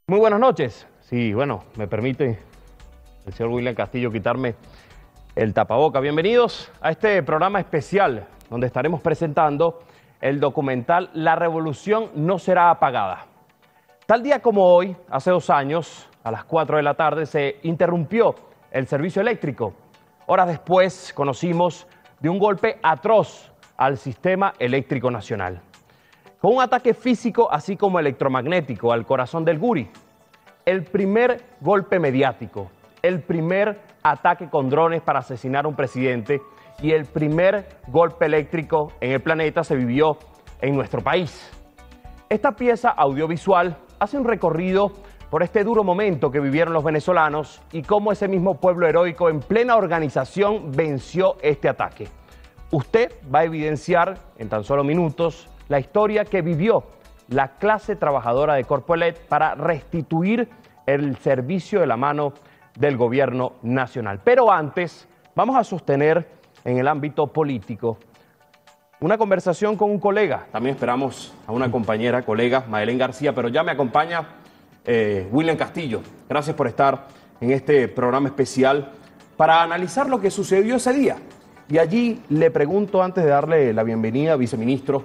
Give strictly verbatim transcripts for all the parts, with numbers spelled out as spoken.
Muy buenas noches. Sí, bueno, me permite el señor William Castillo quitarme el tapaboca. Bienvenidos a este programa especial donde estaremos presentando el documental La Revolución no será apagada. Tal día como hoy, hace dos años, a las cuatro de la tarde, se interrumpió el servicio eléctrico. Horas después conocimos de un golpe atroz al sistema eléctrico nacional, con un ataque físico así como electromagnético al corazón del Guri. El primer golpe mediático, el primer ataque con drones para asesinar a un presidente y el primer golpe eléctrico en el planeta se vivió en nuestro país. Esta pieza audiovisual hace un recorrido por este duro momento que vivieron los venezolanos y cómo ese mismo pueblo heroico en plena organización venció este ataque. Usted va a evidenciar en tan solo minutos la historia que vivió la clase trabajadora de Corpoelec para restituir el servicio de la mano del gobierno nacional. Pero antes, vamos a sostener en el ámbito político una conversación con un colega. También esperamos a una compañera, colega, Madeleine García, pero ya me acompaña eh, William Castillo. Gracias por estar en este programa especial para analizar lo que sucedió ese día. Y allí le pregunto, antes de darle la bienvenida, viceministro,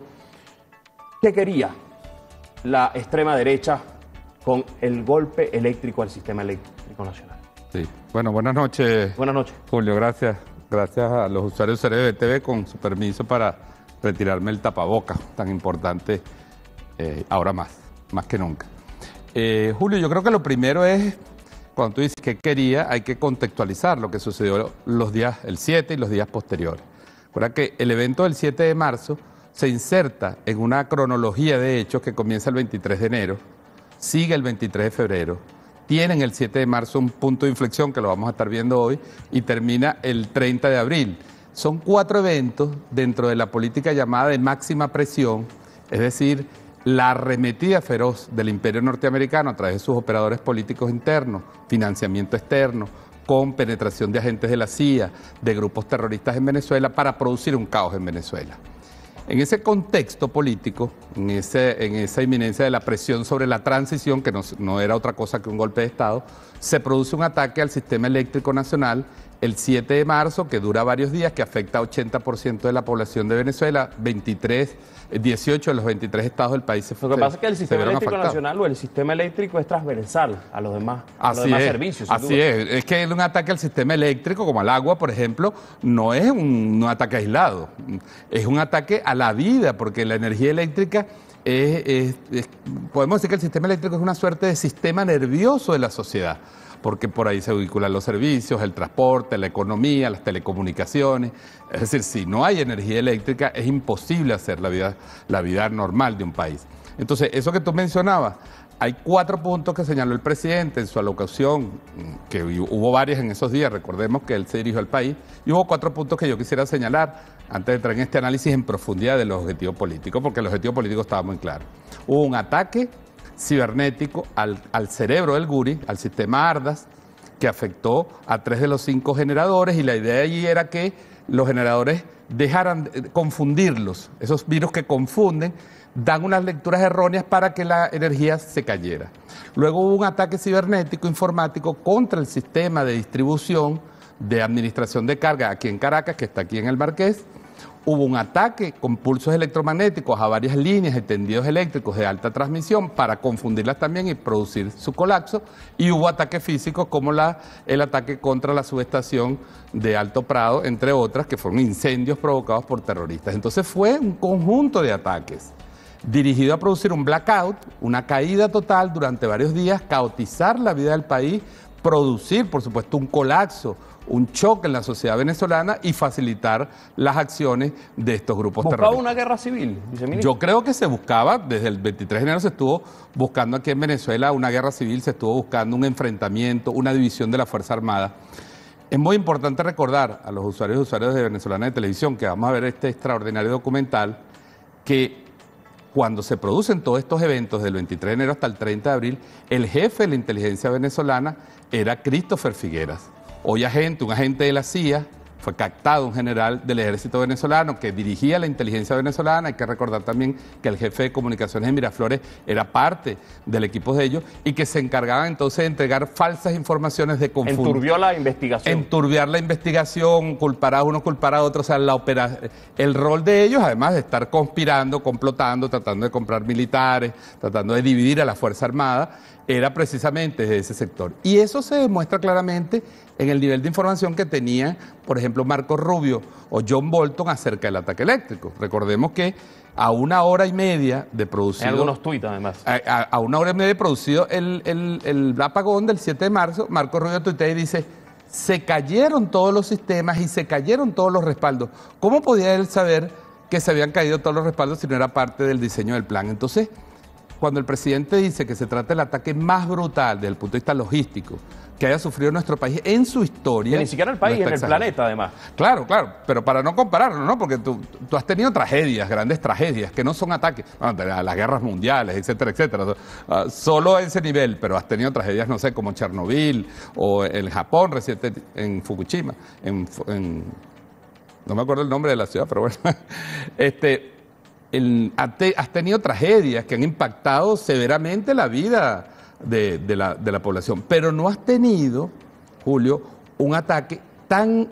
¿qué quería la extrema derecha con el golpe eléctrico al sistema eléctrico nacional? Sí, bueno, buenas noches. Buenas noches. Julio, gracias. Gracias a los usuarios de C R B T V con su permiso para retirarme el tapabocas, tan importante eh, ahora más, más que nunca. Eh, Julio, yo creo que lo primero es, cuando tú dices qué quería, hay que contextualizar lo que sucedió los días, el siete y los días posteriores. Recuerda que el evento del siete de marzo se inserta en una cronología de hechos que comienza el veintitrés de enero, sigue el veintitrés de febrero, tiene en el siete de marzo un punto de inflexión que lo vamos a estar viendo hoy y termina el treinta de abril. Son cuatro eventos dentro de la política llamada de máxima presión, es decir, la arremetida feroz del imperio norteamericano a través de sus operadores políticos internos, financiamiento externo, con penetración de agentes de la C I A, de grupos terroristas en Venezuela para producir un caos en Venezuela. En ese contexto político, en, ese, en esa inminencia de la presión sobre la transición, que no, no era otra cosa que un golpe de Estado, se produce un ataque al sistema eléctrico nacional el siete de marzo, que dura varios días, que afecta a ochenta por ciento de la población de Venezuela, veintitrés, dieciocho de los veintitrés estados del país se Lo que pasa es que el sistema eléctrico nacional o el sistema eléctrico es transversal a los demás, a los demás servicios. Así es, es que un ataque al sistema eléctrico, como al agua, por ejemplo, no es un, un ataque aislado, es un ataque a la vida, porque la energía eléctrica es, es, es, podemos decir que el sistema eléctrico es una suerte de sistema nervioso de la sociedad, porque por ahí se vinculan los servicios, el transporte, la economía, las telecomunicaciones. Es decir, si no hay energía eléctrica es imposible hacer la vida, la vida normal de un país. Entonces, eso que tú mencionabas, hay cuatro puntos que señaló el presidente en su alocución, que hubo varias en esos días, recordemos que él se dirigió al país, y hubo cuatro puntos que yo quisiera señalar antes de entrar en este análisis en profundidad de los objetivos políticos, porque el objetivo político estaba muy claro. Hubo un ataque cibernético al, al cerebro del Guri, al sistema ARDAS, que afectó a tres de los cinco generadores, y la idea allí era que los generadores dejaran de confundirlos. Esos virus que confunden dan unas lecturas erróneas para que la energía se cayera. Luego hubo un ataque cibernético informático contra el sistema de distribución de administración de carga aquí en Caracas, que está aquí en el Marqués. Hubo un ataque con pulsos electromagnéticos a varias líneas y tendidos eléctricos de alta transmisión para confundirlas también y producir su colapso. Y hubo ataques físicos como la, el ataque contra la subestación de Alto Prado, entre otras, que fueron incendios provocados por terroristas. Entonces fue un conjunto de ataques dirigido a producir un blackout, una caída total durante varios días, caotizar la vida del país, producir, por supuesto, un colapso, un choque en la sociedad venezolana y facilitar las acciones de estos grupos terroristas. ¿Buscaba una guerra civil, viceministro? Yo creo que se buscaba, desde el veintitrés de enero se estuvo buscando aquí en Venezuela una guerra civil, se estuvo buscando un enfrentamiento, una división de la Fuerza Armada. Es muy importante recordar a los usuarios y usuarios de Venezolana de Televisión, que vamos a ver este extraordinario documental, que cuando se producen todos estos eventos del veintitrés de enero hasta el treinta de abril, el jefe de la inteligencia venezolana era Christopher Figueras. Hoy agente, un agente de la C I A, fue captado un general del ejército venezolano que dirigía la inteligencia venezolana. Hay que recordar también que el jefe de comunicaciones de Miraflores era parte del equipo de ellos y que se encargaban entonces de entregar falsas informaciones, de confundir. Enturbió la investigación. Enturbiar la investigación, culpar a uno, culpar a otro. O sea, la opera... el rol de ellos, además de estar conspirando, complotando, tratando de comprar militares, tratando de dividir a la Fuerza Armada, era precisamente de ese sector. Y eso se demuestra claramente en el nivel de información que tenía, por ejemplo, Marco Rubio o John Bolton acerca del ataque eléctrico. Recordemos que a una hora y media de producido... Hay algunos tuits, además. A, a, a una hora y media de producido el, el, el apagón del siete de marzo, Marco Rubio tuitea y dice: se cayeron todos los sistemas y se cayeron todos los respaldos. ¿Cómo podía él saber que se habían caído todos los respaldos si no era parte del diseño del plan? Entonces, cuando el presidente dice que se trata del ataque más brutal desde el punto de vista logístico que haya sufrido nuestro país en su historia... Que ni siquiera el país, no en el planeta, además. Claro, claro, pero para no compararlo, ¿no? Porque tú, tú has tenido tragedias, grandes tragedias, que no son ataques, bueno, las guerras mundiales, etcétera, etcétera. Uh, solo a ese nivel, pero has tenido tragedias, no sé, como Chernobyl o el Japón reciente en Fukushima, en, en, no me acuerdo el nombre de la ciudad, pero bueno. este, el, has tenido tragedias que han impactado severamente la vida De, de, la, de la población, pero no has tenido, Julio, un ataque tan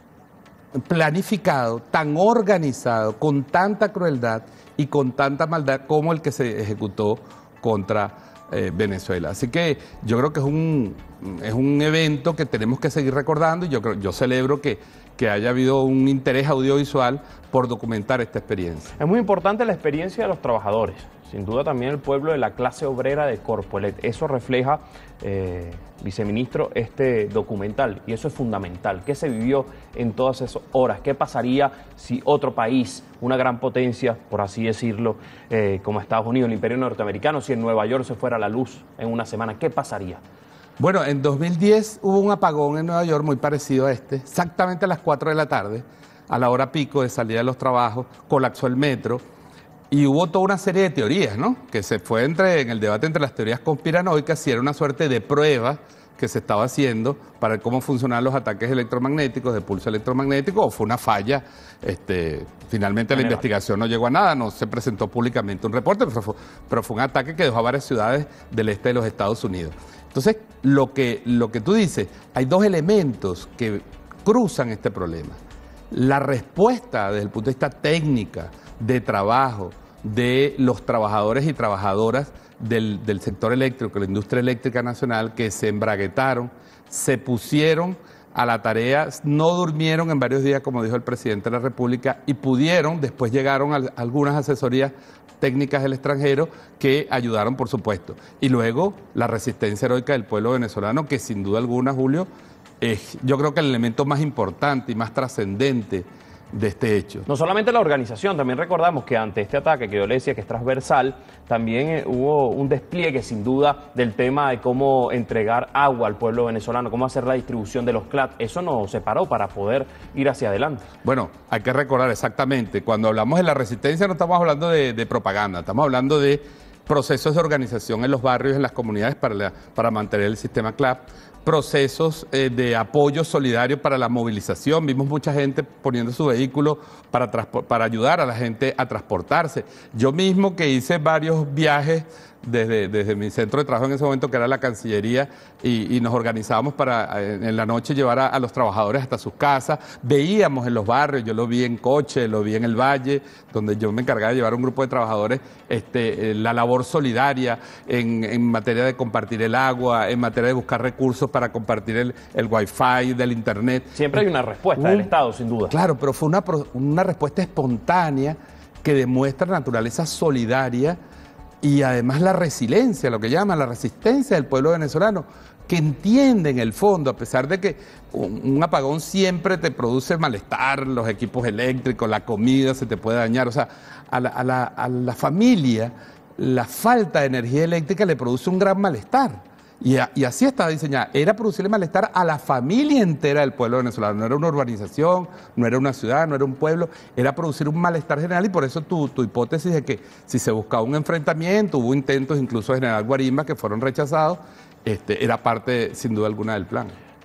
planificado, tan organizado, con tanta crueldad y con tanta maldad como el que se ejecutó contra eh, Venezuela. Así que yo creo que es un, es un evento que tenemos que seguir recordando y yo, creo, yo celebro que, que haya habido un interés audiovisual por documentar esta experiencia. Es muy importante la experiencia de los trabajadores. Sin duda también el pueblo de la clase obrera de Corpoelec. Eso refleja, eh, viceministro, este documental y eso es fundamental. ¿Qué se vivió en todas esas horas? ¿Qué pasaría si otro país, una gran potencia, por así decirlo, eh, como Estados Unidos, el imperio norteamericano, si en Nueva York se fuera la luz en una semana? ¿Qué pasaría? Bueno, en dos mil diez hubo un apagón en Nueva York muy parecido a este, exactamente a las cuatro de la tarde, a la hora pico de salida de los trabajos, colapsó el metro. Y hubo toda una serie de teorías, ¿no? Que se fue entre, en el debate entre las teorías conspiranoicas, si era una suerte de prueba que se estaba haciendo para cómo funcionaban los ataques electromagnéticos, de pulso electromagnético, o fue una falla. Este, finalmente la investigación no llegó a nada, no se presentó públicamente un reporte, pero fue, pero fue un ataque que dejó a varias ciudades del este de los Estados Unidos. Entonces, lo que, lo que tú dices, hay dos elementos que cruzan este problema. La respuesta desde el punto de vista técnica, de trabajo, de los trabajadores y trabajadoras del, del sector eléctrico, la industria eléctrica nacional, que se embraguetaron, se pusieron a la tarea, no durmieron en varios días, como dijo el presidente de la República, y pudieron, después llegaron a algunas asesorías técnicas del extranjero que ayudaron, por supuesto. Y luego la resistencia heroica del pueblo venezolano, que sin duda alguna, Julio, es yo creo que el elemento más importante y más trascendente de este hecho. No solamente la organización, también recordamos que ante este ataque que yo le decía que es transversal, también eh, hubo un despliegue sin duda del tema de cómo entregar agua al pueblo venezolano, cómo hacer la distribución de los C L A T. Eso nos separó para poder ir hacia adelante. Bueno, hay que recordar exactamente, cuando hablamos de la resistencia no estamos hablando de, de propaganda, estamos hablando de procesos de organización en los barrios, en las comunidades para, la, para mantener el sistema C L A P, procesos eh, de apoyo solidario para la movilización. Vimos mucha gente poniendo su vehículo para, para ayudar a la gente a transportarse. Yo mismo que hice varios viajes desde, desde mi centro de trabajo en ese momento, que era la Cancillería, y, y nos organizábamos para en la noche llevar a, a los trabajadores hasta sus casas. Veíamos en los barrios, yo lo vi en Coche, lo vi en el Valle, donde yo me encargaba de llevar un grupo de trabajadores, este, la labor solidaria en, en materia de compartir el agua, en materia de buscar recursos para compartir el, el wifi del internet. Siempre hay una respuesta uh, del Estado, sin duda. Claro, pero fue una, una respuesta espontánea que demuestra naturaleza solidaria y además la resiliencia, lo que llaman la resistencia del pueblo venezolano, que entiende en el fondo, a pesar de que un, un apagón siempre te produce malestar, los equipos eléctricos, la comida se te puede dañar, o sea, a la, a la, a la familia la falta de energía eléctrica le produce un gran malestar. Y, a, y así estaba diseñada, era producirle malestar a la familia entera del pueblo venezolano, no era una urbanización, no era una ciudad, no era un pueblo, era producir un malestar general y por eso tu, tu hipótesis de que si se buscaba un enfrentamiento, hubo intentos incluso de generar guarimbas que fueron rechazados, este, era parte sin duda alguna del plan.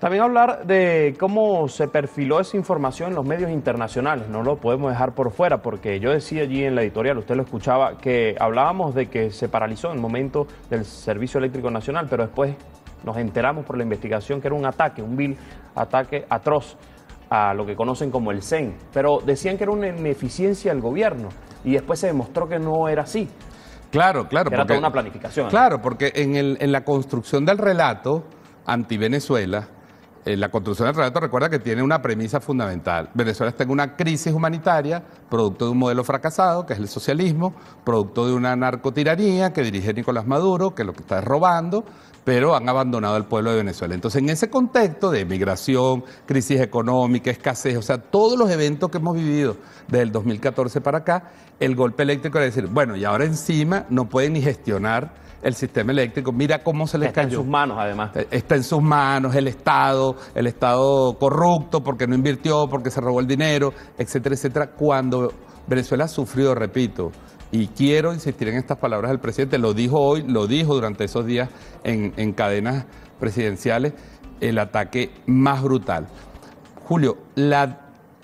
También hablar de cómo se perfiló esa información en los medios internacionales, no lo podemos dejar por fuera, porque yo decía allí en la editorial, usted lo escuchaba, que hablábamos de que se paralizó en el momento del Servicio Eléctrico Nacional, pero después nos enteramos por la investigación que era un ataque, un vil ataque atroz a lo que conocen como el C E N, pero decían que era una ineficiencia del gobierno y después se demostró que no era así. Claro, claro. Que era porque, toda una planificación. Claro, porque en, el, en la construcción del relato anti-Venezuela, eh, la construcción del relato recuerda que tiene una premisa fundamental. Venezuela está en una crisis humanitaria, producto de un modelo fracasado, que es el socialismo, producto de una narcotiranía que dirige Nicolás Maduro, que lo que está es robando, pero han abandonado al pueblo de Venezuela. Entonces, en ese contexto de migración, crisis económica, escasez, o sea, todos los eventos que hemos vivido desde el dos mil catorce para acá, el golpe eléctrico era decir, bueno, y ahora encima no pueden ni gestionar el sistema eléctrico, mira cómo se les Está cayó. en sus manos, además. Está en sus manos, el Estado, el Estado corrupto porque no invirtió, porque se robó el dinero, etcétera, etcétera. Cuando Venezuela ha sufrido, repito, y quiero insistir en estas palabras del presidente, lo dijo hoy, lo dijo durante esos días en, en cadenas presidenciales, el ataque más brutal. Julio, la,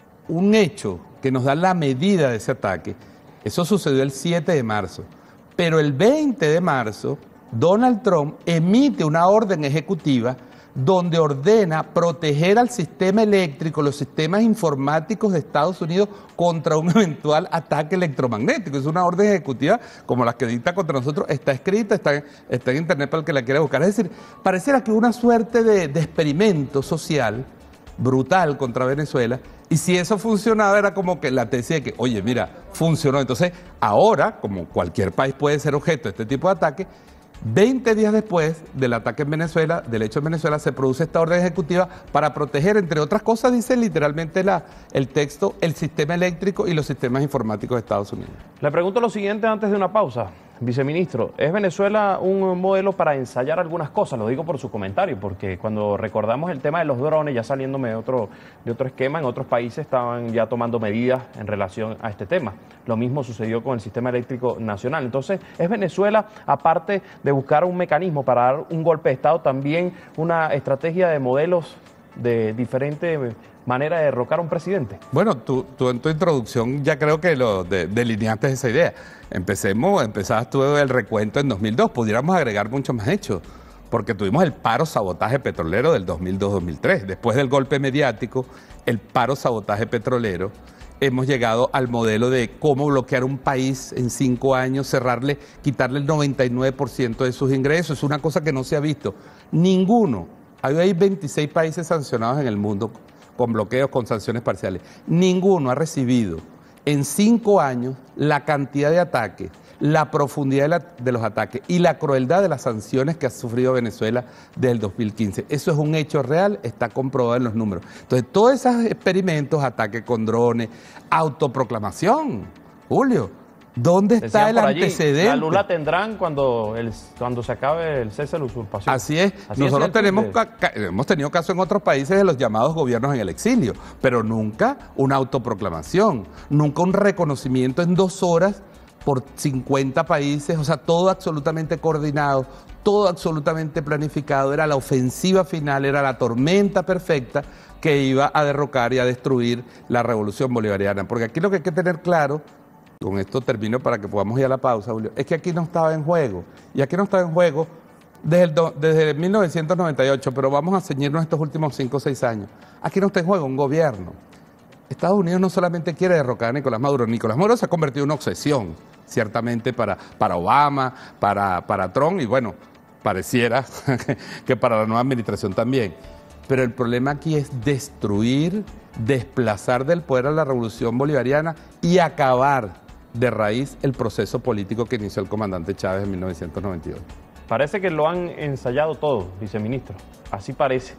un hecho que nos da la medida de ese ataque, eso sucedió el siete de marzo, pero el veinte de marzo, Donald Trump emite una orden ejecutiva donde ordena proteger al sistema eléctrico, los sistemas informáticos de Estados Unidos contra un eventual ataque electromagnético. Es una orden ejecutiva como las que dicta contra nosotros, está escrita, está, está en internet para el que la quiera buscar. Es decir, pareciera que una suerte de, de experimento social brutal contra Venezuela, y si eso funcionaba era como que la tesis de que, oye, mira, funcionó. Entonces, ahora, como cualquier país puede ser objeto de este tipo de ataque, veinte días después del ataque en Venezuela, del hecho en Venezuela, se produce esta orden ejecutiva para proteger, entre otras cosas, dice literalmente la, el texto, el sistema eléctrico y los sistemas informáticos de Estados Unidos. Le pregunto lo siguiente antes de una pausa. Viceministro, ¿es Venezuela un modelo para ensayar algunas cosas? Lo digo por su comentario, porque cuando recordamos el tema de los drones, ya saliéndome de otro, de otro esquema, en otros países estaban ya tomando medidas en relación a este tema. Lo mismo sucedió con el sistema eléctrico nacional. Entonces, ¿es Venezuela, aparte de buscar un mecanismo para dar un golpe de Estado, también una estrategia de modelos de diferente manera de derrocar a un presidente? Bueno, tú, tú en tu introducción ya creo que lo de, delineaste esa idea. Empecemos, empezabas tú el recuento en dos mil dos, pudiéramos agregar muchos más hechos, porque tuvimos el paro sabotaje petrolero del dos mil dos dos mil tres. Después del golpe mediático, el paro sabotaje petrolero, hemos llegado al modelo de cómo bloquear un país en cinco años, cerrarle, quitarle el noventa y nueve por ciento de sus ingresos. Es una cosa que no se ha visto. Ninguno, hay veintiséis países sancionados en el mundo con bloqueos, con sanciones parciales. Ninguno ha recibido en cinco años la cantidad de ataques, la profundidad de, la, de los ataques y la crueldad de las sanciones que ha sufrido Venezuela desde el dos mil quince. Eso es un hecho real, está comprobado en los números. Entonces, todos esos experimentos, ataques con drones, autoproclamación, Julio, ¿dónde está Decían el por allí, antecedente? la luz la tendrán cuando, el, cuando se acabe el cese de la usurpación. Así es. Así Nosotros es tenemos, de... ca- ca- hemos tenido casos en otros países de los llamados gobiernos en el exilio, pero nunca una autoproclamación, nunca un reconocimiento en dos horas por cincuenta países, o sea, todo absolutamente coordinado, todo absolutamente planificado. Era la ofensiva final, era la tormenta perfecta que iba a derrocar y a destruir la revolución bolivariana. Porque aquí lo que hay que tener claro, con esto termino para que podamos ir a la pausa, Julio, es que aquí no estaba en juego, y aquí no estaba en juego desde, el do, desde mil novecientos noventa y ocho, pero vamos a ceñirnos estos últimos cinco o seis años. Aquí no está en juego un gobierno. Estados Unidos no solamente quiere derrocar a Nicolás Maduro, Nicolás Maduro se ha convertido en una obsesión, ciertamente para, para Obama, para, para Trump, y bueno, pareciera que para la nueva administración también. Pero el problema aquí es destruir, desplazar del poder a la revolución bolivariana y acabar de raíz el proceso político que inició el comandante Chávez en mil novecientos noventa y ocho. Parece que lo han ensayado todo, viceministro. Así parece.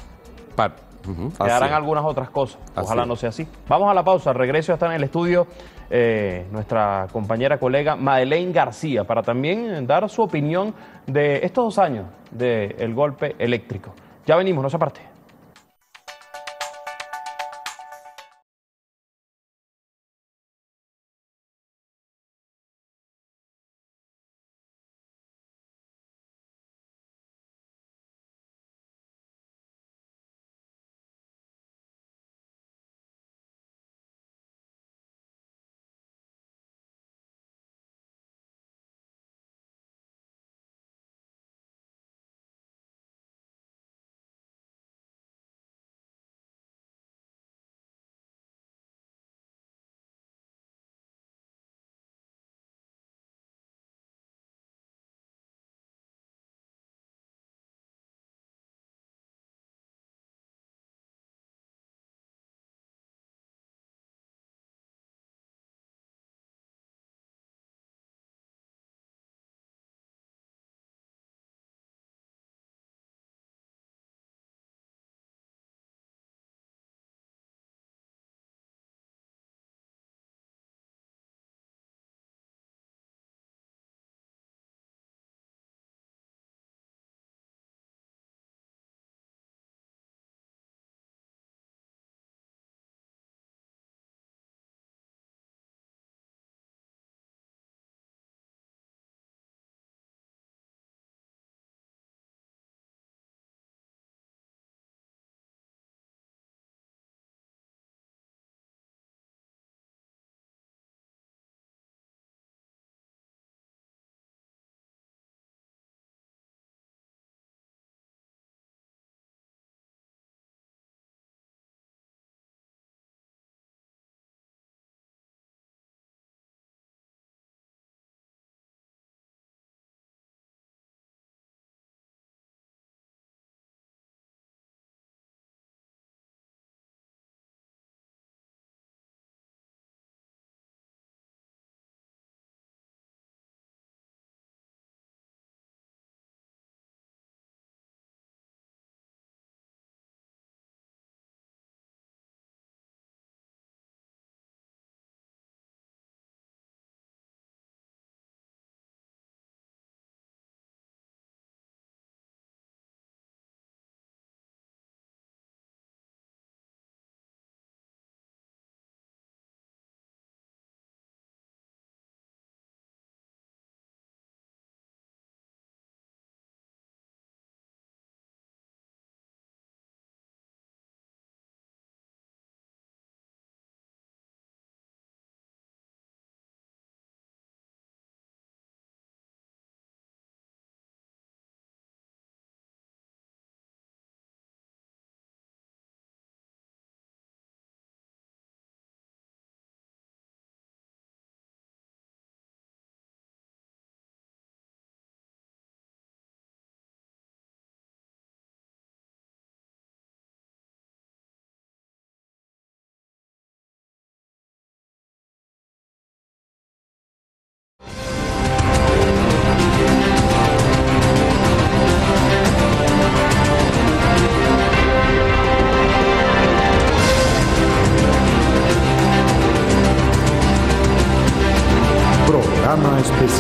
Pa uh-huh, Quedarán algunas otras cosas. Ojalá así. no sea así. Vamos a la pausa. Al regreso está en el estudio eh, nuestra compañera colega Madeleine García para también dar su opinión de estos dos años del golpe eléctrico. Ya venimos, no se aparte.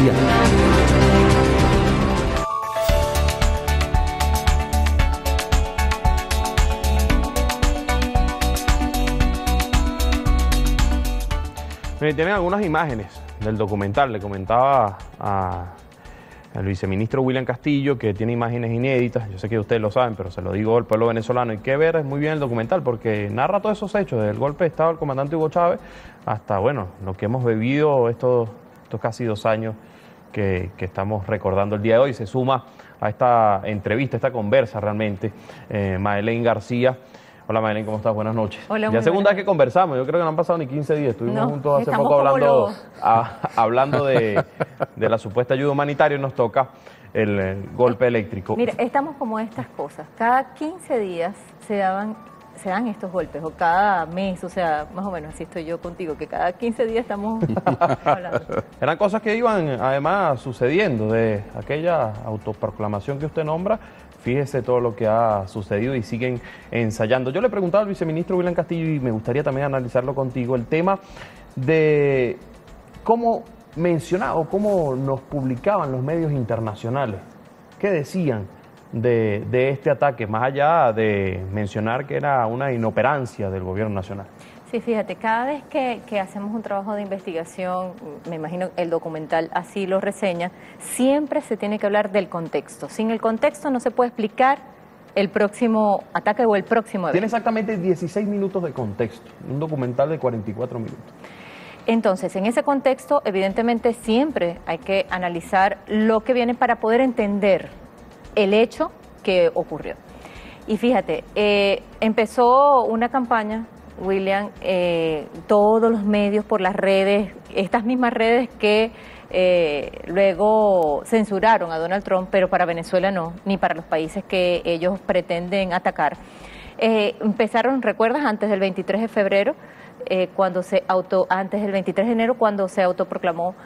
García. Tienen algunas imágenes del documental. Le comentaba a, al viceministro William Castillo que tiene imágenes inéditas. Yo sé que ustedes lo saben, pero se lo digo al pueblo venezolano. Hay que ver muy bien el documental porque narra todos esos hechos, desde el golpe de Estado del comandante Hugo Chávez hasta, bueno, lo que hemos vivido estos, estos casi dos años que, que estamos recordando el día de hoy. Se suma a esta entrevista, esta conversa realmente, eh, Madeleine García. Hola Madeleine, ¿cómo estás? Buenas noches. Hola, ya segunda vez que conversamos, yo creo que no han pasado ni quince días, estuvimos no, juntos hace poco hablando, los... a, hablando de, de la supuesta ayuda humanitaria y nos toca el, el golpe eléctrico. Mira, estamos como estas cosas, cada quince días se daban, se dan estos golpes, o cada mes, o sea, más o menos así estoy yo contigo, que cada quince días estamos hablando. Eran cosas que iban además sucediendo, de aquella autoproclamación que usted nombra. Fíjese todo lo que ha sucedido y siguen ensayando. Yo le preguntaba al viceministro William Castillo y me gustaría también analizarlo contigo, el tema de cómo mencionaba o cómo nos publicaban los medios internacionales. ¿Qué decían de, de este ataque, más allá de mencionar que era una inoperancia del gobierno nacional? Sí, fíjate, cada vez que, que hacemos un trabajo de investigación, me imagino el documental así lo reseña, siempre se tiene que hablar del contexto. Sin el contexto no se puede explicar el próximo ataque o el próximo evento. Tiene exactamente dieciséis minutos de contexto, un documental de cuarenta y cuatro minutos. Entonces, en ese contexto, evidentemente siempre hay que analizar lo que viene para poder entender el hecho que ocurrió. Y fíjate, eh, empezó una campaña, William, eh, todos los medios por las redes, estas mismas redes que eh, luego censuraron a Donald Trump, pero para Venezuela no, ni para los países que ellos pretenden atacar. Eh, empezaron, ¿recuerdas? Antes del veintitrés de febrero, eh, cuando se auto, antes del veintitrés de enero, cuando se autoproclamó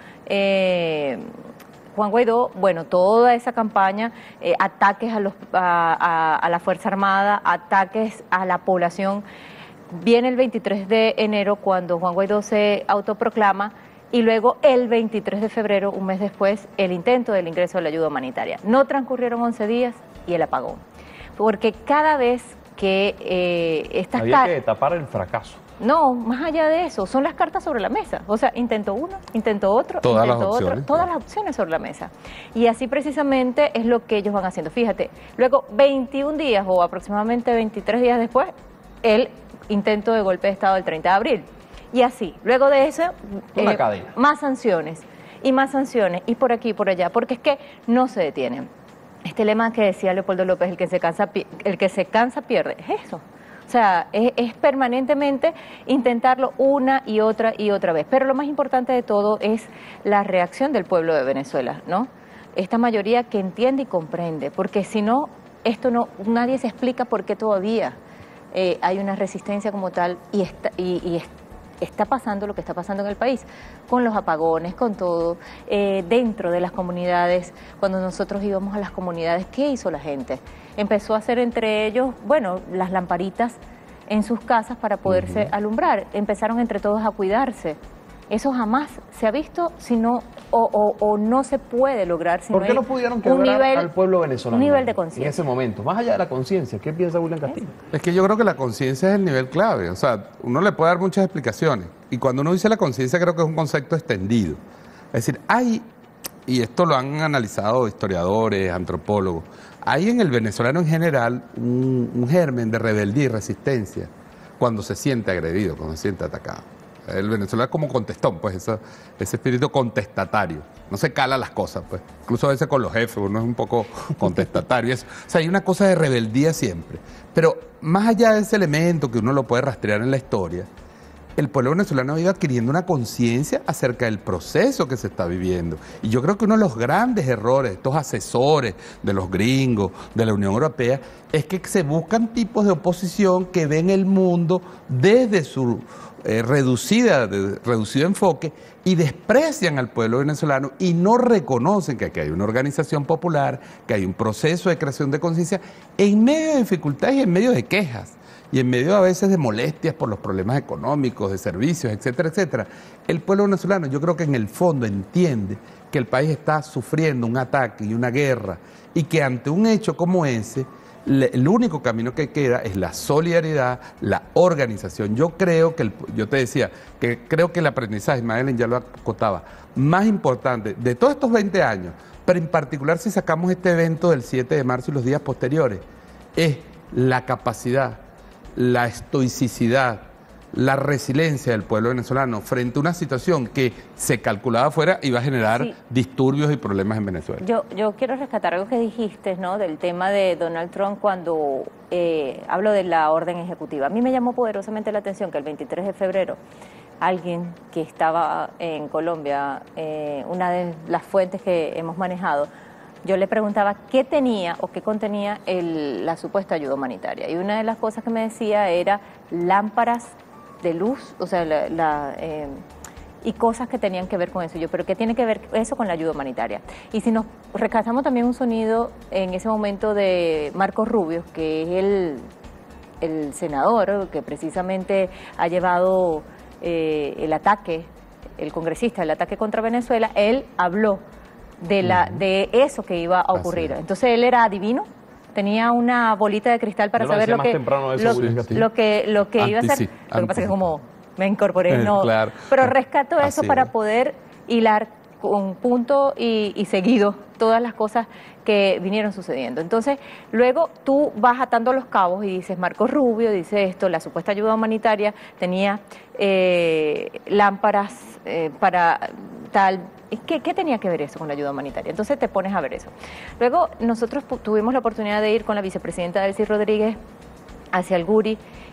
eh, Juan Guaidó, bueno, toda esa campaña, eh, ataques a, los, a, a, a la Fuerza Armada, ataques a la población. Viene el veintitrés de enero cuando Juan Guaidó se autoproclama y luego el veintitrés de febrero, un mes después, el intento del ingreso de la ayuda humanitaria. No transcurrieron once días y el apagón. Porque cada vez que eh, estas... Había que tapar el fracaso. No, más allá de eso, son las cartas sobre la mesa. O sea, intento uno, intento otro, todas intento las otro, opciones, todas claro. las opciones sobre la mesa. Y así precisamente es lo que ellos van haciendo. Fíjate, luego veintiún días o aproximadamente veintitrés días después, el intento de golpe de Estado del treinta de abril. Y así, luego de eso, Una eh, cadena. más sanciones, y más sanciones, y por aquí y por allá, porque es que no se detienen. Este lema que decía Leopoldo López, el que se cansa, el que se cansa pierde, es eso. O sea, es, es permanentemente intentarlo una y otra y otra vez. Pero lo más importante de todo es la reacción del pueblo de Venezuela, ¿no? Esta mayoría que entiende y comprende, porque si no, esto no, nadie se explica por qué todavía eh, hay una resistencia como tal y está, y, y está pasando lo que está pasando en el país, con los apagones, con todo, eh, dentro de las comunidades. Cuando nosotros íbamos a las comunidades, ¿qué hizo la gente? Empezó a hacer entre ellos, bueno, las lamparitas en sus casas para poderse uh-huh. alumbrar. Empezaron entre todos a cuidarse. Eso jamás se ha visto sino, o, o, o no se puede lograr si ¿Por no qué hay no pudieron un quebrar nivel, al pueblo venezolano un nivel de en conciencia ese momento? Más allá de la conciencia, ¿qué piensa William Castillo? Es que yo creo que la conciencia es el nivel clave. O sea, uno le puede dar muchas explicaciones. Y cuando uno dice la conciencia, creo que es un concepto extendido. Es decir, hay, y esto lo han analizado historiadores, antropólogos, hay en el venezolano en general un, un germen de rebeldía y resistencia cuando se siente agredido, cuando se siente atacado. El venezolano es como contestón, pues ese, ese espíritu contestatario. No se cala las cosas, pues. Incluso a veces con los jefes uno es un poco contestatario. Eso. O sea, hay una cosa de rebeldía siempre. Pero más allá de ese elemento que uno lo puede rastrear en la historia, el pueblo venezolano ha ido adquiriendo una conciencia acerca del proceso que se está viviendo. Y yo creo que uno de los grandes errores de estos asesores de los gringos, de la Unión Europea, es que se buscan tipos de oposición que ven el mundo desde su eh, reducida, de, reducido enfoque y desprecian al pueblo venezolano y no reconocen que aquí hay una organización popular, que hay un proceso de creación de conciencia en medio de dificultades y en medio de quejas. y en medio a veces de molestias por los problemas económicos, de servicios, etcétera, etcétera, el pueblo venezolano yo creo que en el fondo entiende que el país está sufriendo un ataque y una guerra y que ante un hecho como ese, el único camino que queda es la solidaridad, la organización. Yo creo que, el, yo te decía, que creo que el aprendizaje, Madeleine ya lo acotaba, más importante de todos estos veinte años, pero en particular si sacamos este evento del siete de marzo y los días posteriores, es la capacidad, la estoicidad, la resiliencia del pueblo venezolano frente a una situación que se calculaba afuera iba a generar sí. disturbios y problemas en Venezuela. Yo, yo quiero rescatar algo que dijiste, ¿no?, del tema de Donald Trump cuando eh, hablo de la orden ejecutiva. A mí me llamó poderosamente la atención que el veintitrés de febrero alguien que estaba en Colombia, eh, una de las fuentes que hemos manejado, yo le preguntaba qué tenía o qué contenía el, la supuesta ayuda humanitaria. Y una de las cosas que me decía era lámparas de luz, o sea, la, la, eh, y cosas que tenían que ver con eso. Yo, pero ¿qué tiene que ver eso con la ayuda humanitaria? Y si nos rescatamos también un sonido en ese momento de Marco Rubio, que es el, el senador que precisamente ha llevado eh, el ataque, el congresista, el ataque contra Venezuela, él habló de, la, de eso que iba a ocurrir. Entonces él era adivino, tenía una bolita de cristal para saber lo que, lo, lo que lo que iba a hacer. Lo que pasa es que como me incorporé, no, claro. Pero rescato eso para poder hilar con punto y, y seguido todas las cosas que vinieron sucediendo. Entonces, luego tú vas atando los cabos y dices, Marco Rubio dice esto, la supuesta ayuda humanitaria tenía eh, lámparas eh, para tal. ¿Qué, ¿Qué tenía que ver eso con la ayuda humanitaria? Entonces te pones a ver eso. Luego nosotros tuvimos la oportunidad de ir con la vicepresidenta Delcy Rodríguez hacia el Guri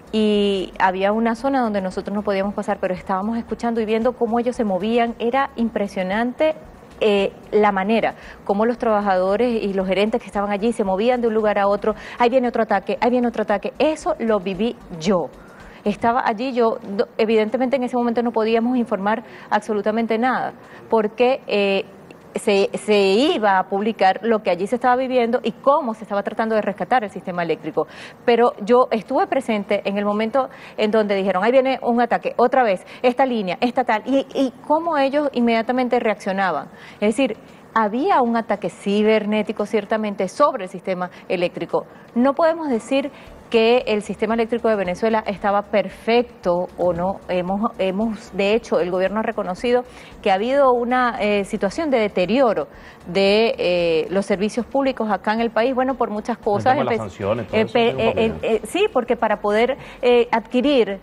y había una zona donde nosotros no podíamos pasar, pero estábamos escuchando y viendo cómo ellos se movían. Era impresionante eh, la manera, cómo los trabajadores y los gerentes que estaban allí se movían de un lugar a otro. Ahí viene otro ataque, ahí viene otro ataque. Eso lo viví yo. Estaba allí, yo evidentemente en ese momento no podíamos informar absolutamente nada, porque eh, se, se iba a publicar lo que allí se estaba viviendo y cómo se estaba tratando de rescatar el sistema eléctrico. Pero yo estuve presente en el momento en donde dijeron, ahí viene un ataque, otra vez, esta línea, esta tal, y, y cómo ellos inmediatamente reaccionaban. Es decir, había un ataque cibernético ciertamente sobre el sistema eléctrico. No podemos decir que el sistema eléctrico de Venezuela estaba perfecto o no. Hemos, hemos de hecho, el gobierno ha reconocido que ha habido una eh, situación de deterioro de eh, los servicios públicos acá en el país, bueno, por muchas cosas. Las sanciones, todo eh, eso, eh, eh, eh, sí, porque para poder eh, adquirir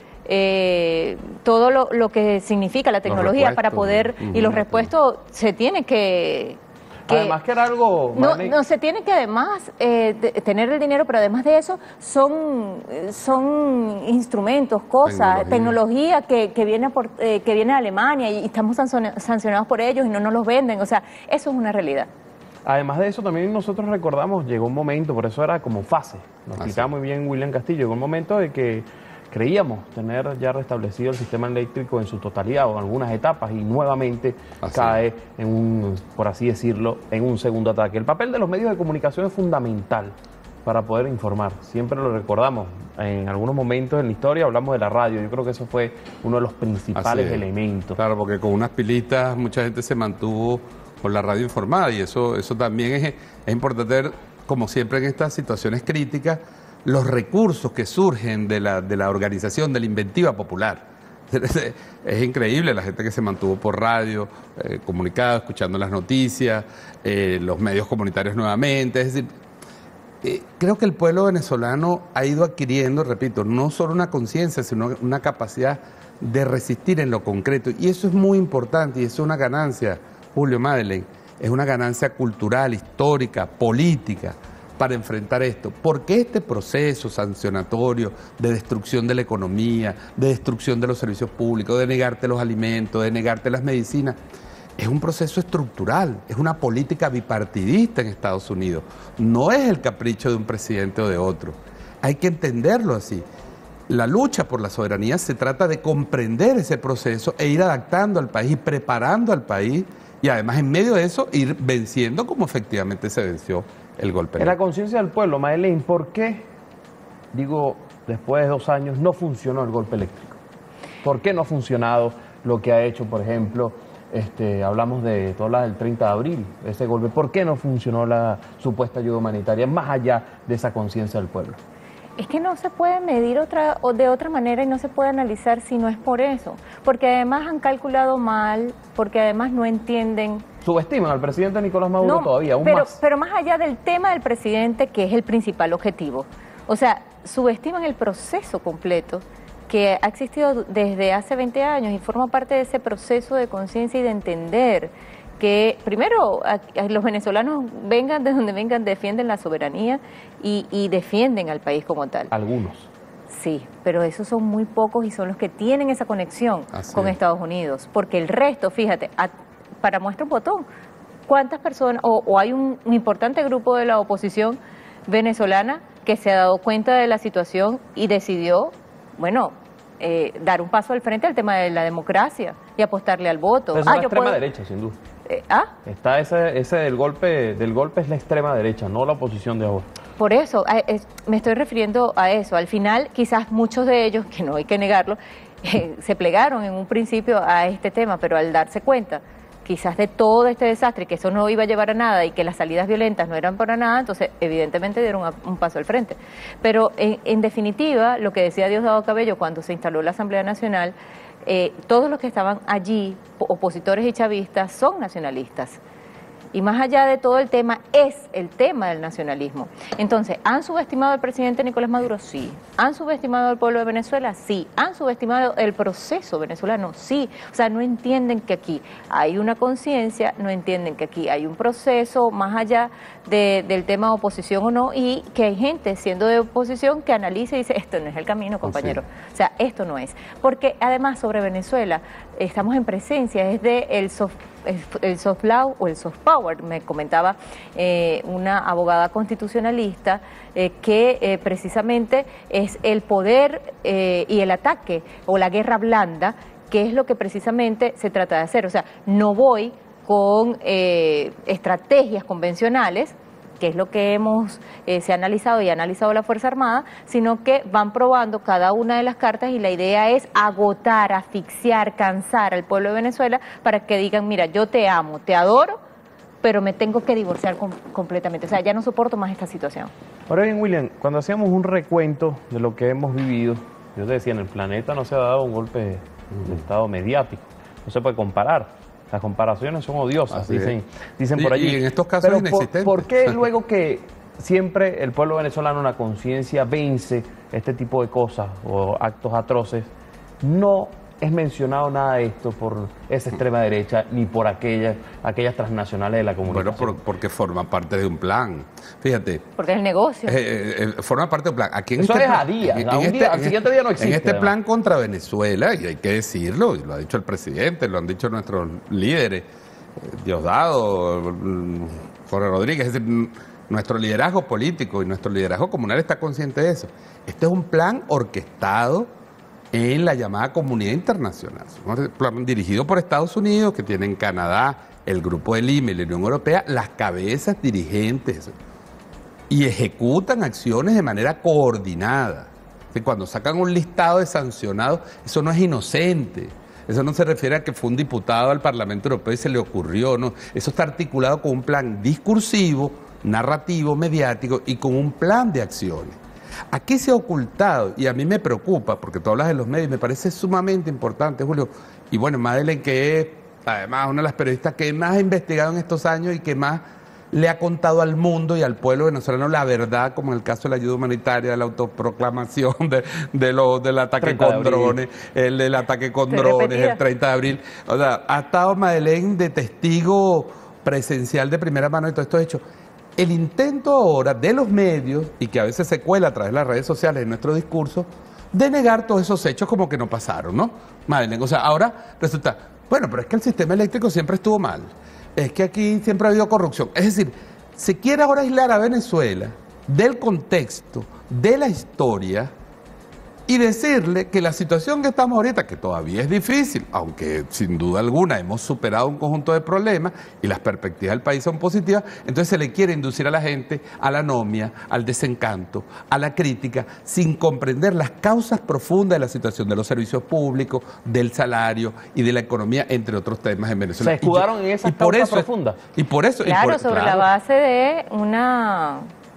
Eh, todo lo, lo que significa la tecnología para poder, y los repuestos se tiene que, que además que era algo no, no se tiene que además eh, de, tener el dinero, pero además de eso son son instrumentos, cosas, tecnología, tecnología que, que viene por, eh, que viene de Alemania y estamos sancionados por ellos y no nos los venden. O sea, eso es una realidad. Además de eso, también nosotros recordamos, llegó un momento, por eso era como fase, nos explicaba muy bien William Castillo, llegó un momento de que creíamos tener ya restablecido el sistema eléctrico en su totalidad o en algunas etapas y nuevamente así cae en un, por así decirlo, en un segundo ataque. El papel de los medios de comunicación es fundamental para poder informar. Siempre lo recordamos. En algunos momentos en la historia hablamos de la radio. Yo creo que eso fue uno de los principales elementos. Claro, porque con unas pilitas mucha gente se mantuvo con la radio informada y eso, eso también es, es importante ver, como siempre en estas situaciones críticas, los recursos que surgen de la, de la organización, de la inventiva popular. Es increíble la gente que se mantuvo por radio, eh, comunicado, escuchando las noticias, eh, los medios comunitarios nuevamente. Es decir, eh, creo que el pueblo venezolano ha ido adquiriendo, repito, no solo una conciencia, sino una capacidad de resistir en lo concreto. Y eso es muy importante y eso es una ganancia, Julio, Madeleine, es una ganancia cultural, histórica, política, para enfrentar esto, porque este proceso sancionatorio de destrucción de la economía, de destrucción de los servicios públicos, de negarte los alimentos, de negarte las medicinas, es un proceso estructural, es una política bipartidista en Estados Unidos, no es el capricho de un presidente o de otro, hay que entenderlo así. La lucha por la soberanía se trata de comprender ese proceso e ir adaptando al país y preparando al país y además en medio de eso ir venciendo como efectivamente se venció el golpe. En la conciencia del pueblo, Madeleine, ¿por qué, digo, después de dos años, no funcionó el golpe eléctrico? ¿Por qué no ha funcionado lo que ha hecho, por ejemplo, este, hablamos de, tú hablas del treinta de abril, ese golpe? ¿Por qué no funcionó la supuesta ayuda humanitaria, más allá de esa conciencia del pueblo? Es que no se puede medir otra, o de otra manera y no se puede analizar si no es por eso. Porque además han calculado mal, porque además no entienden. Subestiman al presidente Nicolás Maduro no, todavía, aún pero, más. Pero más allá del tema del presidente, que es el principal objetivo. O sea, subestiman el proceso completo que ha existido desde hace veinte años y forma parte de ese proceso de conciencia y de entender que primero a, a los venezolanos, vengan de donde vengan, defienden la soberanía y, y defienden al país como tal. Algunos. Sí, pero esos son muy pocos y son los que tienen esa conexión Así con es. Estados Unidos, porque el resto, fíjate, a, para muestra un botón, ¿cuántas personas, o, o hay un, un importante grupo de la oposición venezolana que se ha dado cuenta de la situación y decidió, bueno, eh, dar un paso al frente al tema de la democracia y apostarle al voto? Pero es ah, la yo extrema puedo, derecha, sin duda. eh, ah, Está ese, ese del golpe, del golpe es la extrema derecha, no la oposición de ahora. por eso, a- es- me estoy refiriendo a eso. Al final, quizás muchos de ellos, que no hay que negarlo, eh, se plegaron en un principio a este tema, pero al darse cuenta quizás de todo este desastre, que eso no iba a llevar a nada y que las salidas violentas no eran para nada, entonces evidentemente dieron a- un paso al frente. Pero en, en definitiva, lo que decía Diosdado Cabello cuando se instaló la Asamblea Nacional, eh, todos los que estaban allí, opositores y chavistas, son nacionalistas. Y más allá de todo el tema, es el tema del nacionalismo. Entonces, ¿han subestimado al presidente Nicolás Maduro? Sí. ¿Han subestimado al pueblo de Venezuela? Sí. ¿Han subestimado el proceso venezolano? Sí. O sea, no entienden que aquí hay una conciencia, no entienden que aquí hay un proceso más allá de, del tema de oposición o no, y que hay gente siendo de oposición que analiza y dice, esto no es el camino, compañero. O sea, esto no es. Porque además sobre Venezuela estamos en presencia, es de el soft el soft law o el soft power. Me comentaba eh, una abogada constitucionalista eh, que eh, precisamente es el poder eh, y el ataque o la guerra blanda, que es lo que precisamente se trata de hacer. O sea, no voy con eh, estrategias convencionales, que es lo que hemos eh, se ha analizado y ha analizado la Fuerza Armada, sino que van probando cada una de las cartas y la idea es agotar, asfixiar, cansar al pueblo de Venezuela para que digan, mira, yo te amo, te adoro, pero me tengo que divorciar com- completamente. O sea, ya no soporto más esta situación. Ahora bien, William, cuando hacíamos un recuento de lo que hemos vivido, yo te decía, en el planeta no se ha dado un golpe de estado mediático, no se puede comparar. Las comparaciones son odiosas, Así dicen, es. dicen Y- por allí. y en estos casos Pero por- inexistentes. ¿por qué luego que siempre el pueblo venezolano en la conciencia vence este tipo de cosas o actos atroces, no es mencionado nada de esto por esa extrema derecha ni por aquellas, aquellas transnacionales de la Bueno, comunicación? por- porque forma parte de un plan. Fíjate, Porque es el negocio. eh, eh, eh, forma parte de un plan. Aquí en Eso este es a plan- días, en- a en un este- día, al en siguiente este- día no existe, En este además. plan contra Venezuela, y hay que decirlo, y lo ha dicho el presidente, lo han dicho nuestros líderes, eh, Diosdado, mm, Jorge Rodríguez, es decir, mm, nuestro liderazgo político y nuestro liderazgo comunal está consciente de eso. Este es un plan orquestado en la llamada comunidad internacional. Es un plan dirigido por Estados Unidos, que tiene en Canadá el Grupo de Lima y la Unión Europea, las cabezas dirigentes, y ejecutan acciones de manera coordinada. Que cuando sacan un listado de sancionados, eso no es inocente. Eso no se refiere a que fue un diputado al Parlamento Europeo y se le ocurrió, no. Eso está articulado con un plan discursivo, narrativo, mediático y con un plan de acciones. Aquí se ha ocultado, y a mí me preocupa, porque tú hablas de los medios, me parece sumamente importante, Julio. Y bueno, Madeleine, que es además una de las periodistas que más ha investigado en estos años y que más le ha contado al mundo y al pueblo venezolano la verdad, como en el caso de la ayuda humanitaria, de la autoproclamación, de, de lo, del ataque treinta de con abril. drones, el del ataque con Estoy drones, repetida. el treinta de abril. O sea, ha estado Madeleine de testigo presencial de primera mano de todos estos hechos. El intento ahora de los medios, y que a veces se cuela a través de las redes sociales en nuestro discurso, de negar todos esos hechos como que no pasaron, ¿no? Madeleine, o sea, ahora resulta, bueno, pero es que el sistema eléctrico siempre estuvo mal. Es que aquí siempre ha habido corrupción. Es decir, se quiere ahora aislar a Venezuela del contexto, de la historia, y decirle que la situación que estamos ahorita, que todavía es difícil, aunque sin duda alguna hemos superado un conjunto de problemas y las perspectivas del país son positivas, entonces se le quiere inducir a la gente a la anomia, al desencanto, a la crítica, sin comprender las causas profundas de la situación de los servicios públicos, del salario y de la economía, entre otros temas en Venezuela. Se escudaron en esas causas profundas. Y por eso... Claro, y por, sobre claro. la base de una...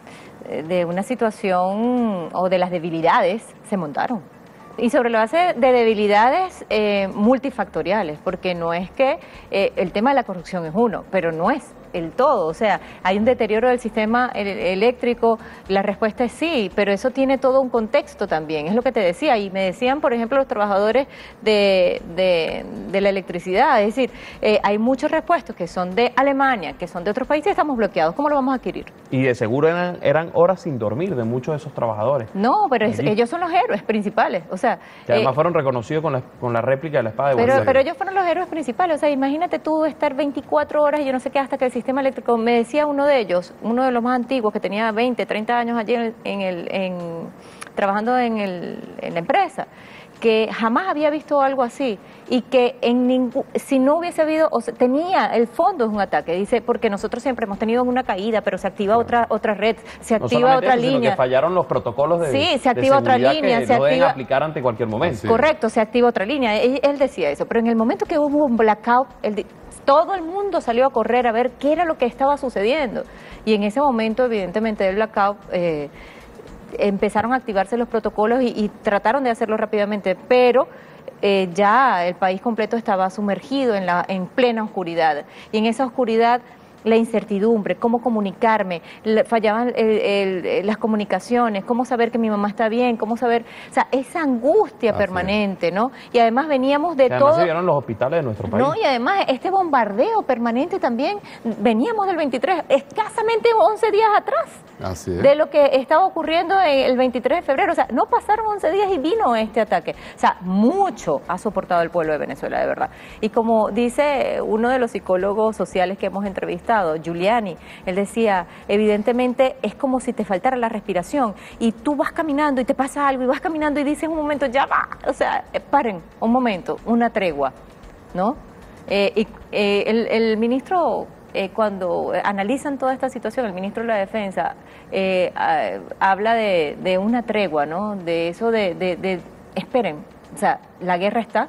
de una situación o de las debilidades se montaron. Y sobre la base de debilidades eh, multifactoriales, porque no es que eh, el tema de la corrupción es uno, pero no es el todo. O sea, hay un deterioro del sistema eléctrico, la respuesta es sí, pero eso tiene todo un contexto también, es lo que te decía. Y me decían, por ejemplo, los trabajadores de, de, de la electricidad, es decir, eh, hay muchos repuestos que son de Alemania, que son de otros países, estamos bloqueados, ¿cómo lo vamos a adquirir? Y de seguro eran, eran horas sin dormir de muchos de esos trabajadores. No, pero es, ellos son los héroes principales, o sea... Que además eh, fueron reconocidos con la, con la réplica de la espada de pero, Bolívar. pero ellos fueron los héroes principales, o sea, imagínate tú estar veinticuatro horas y yo no sé qué hasta que el sistema eléctrico, me decía uno de ellos, uno de los más antiguos que tenía veinte, treinta años allí en, en el, en, trabajando en, el, en la empresa, que jamás había visto algo así y que en ningún, si no hubiese habido, o sea, tenía, el fondo es un ataque, dice, porque nosotros siempre hemos tenido una caída, pero se activa otra otra red, se activa no otra eso, línea. Sino que fallaron los protocolos de, sí, se activa de otra línea, que se lo deben activa, aplicar ante cualquier momento. Sí. Correcto, se activa otra línea, él, él decía eso, pero en el momento que hubo un blackout, él, todo el mundo salió a correr a ver qué era lo que estaba sucediendo y en ese momento evidentemente del blackout eh, empezaron a activarse los protocolos y, y trataron de hacerlo rápidamente, pero eh, ya el país completo estaba sumergido en, la, en plena oscuridad y en esa oscuridad la incertidumbre, cómo comunicarme, le, fallaban el, el, las comunicaciones, cómo saber que mi mamá está bien, cómo saber, o sea, esa angustia Así permanente, ¿no? Y además veníamos de además todo... se vieron los hospitales de nuestro país. No, y además este bombardeo permanente también, veníamos del veintitrés, escasamente once días atrás. Así es. De lo que estaba ocurriendo el veintitrés de febrero, o sea, no pasaron once días y vino este ataque. O sea, mucho ha soportado el pueblo de Venezuela, de verdad. Y como dice uno de los psicólogos sociales que hemos entrevistado, Giuliani, él decía, evidentemente es como si te faltara la respiración y tú vas caminando y te pasa algo y vas caminando y dices un momento, ya va, o sea, paren, un momento, una tregua, ¿no? Eh, y eh, el, el ministro... Eh, cuando analizan toda esta situación, el ministro de la Defensa eh, a, habla de, de una tregua, ¿no? De eso de, de, de, esperen, o sea, la guerra está,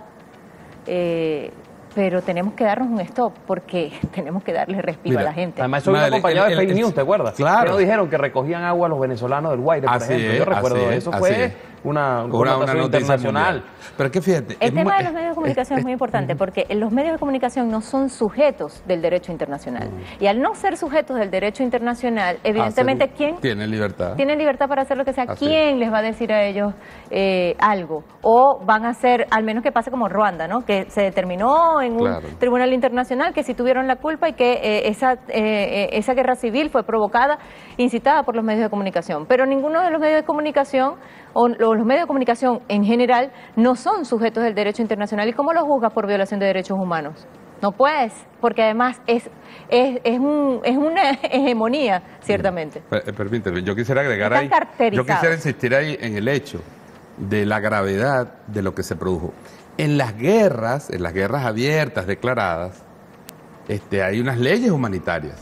eh, pero tenemos que darnos un stop porque tenemos que darle respiro Mira, a la gente. Además eso vino Madre, acompañado el- de el- fake el- news, ¿te acuerdas? claro. Que nos dijeron que recogían agua los venezolanos del Guaire, por Así ejemplo. es, Yo recuerdo, así es, eso así fue es. una Una, connotación una noticia internacional. mundial. Pero es que fíjate... El es tema muy- de los medios de comunicación es muy importante porque los medios de comunicación no son sujetos del derecho internacional. Y al no ser sujetos del derecho internacional, evidentemente, Hacen- ¿quién Tienen libertad. tienen libertad para hacer lo que sea? Así ¿Quién les va a decir a ellos eh, algo? O van a hacer, al menos que pase como Ruanda, ¿no? Que se determinó en un Claro. tribunal internacional que sí tuvieron la culpa y que eh, esa, eh, eh, esa guerra civil fue provocada, incitada por los medios de comunicación. Pero ninguno de los medios de comunicación o los medios de comunicación en general no son sujetos del derecho internacional. ¿Y cómo los juzgas por violación de derechos humanos? No puedes, porque además es, es, es, un, es una hegemonía, ciertamente. Per- Permíteme, yo quisiera agregar Están ahí, caracterizados. yo quisiera insistir ahí en el hecho de la gravedad de lo que se produjo. En las guerras, en las guerras abiertas, declaradas, este, hay unas leyes humanitarias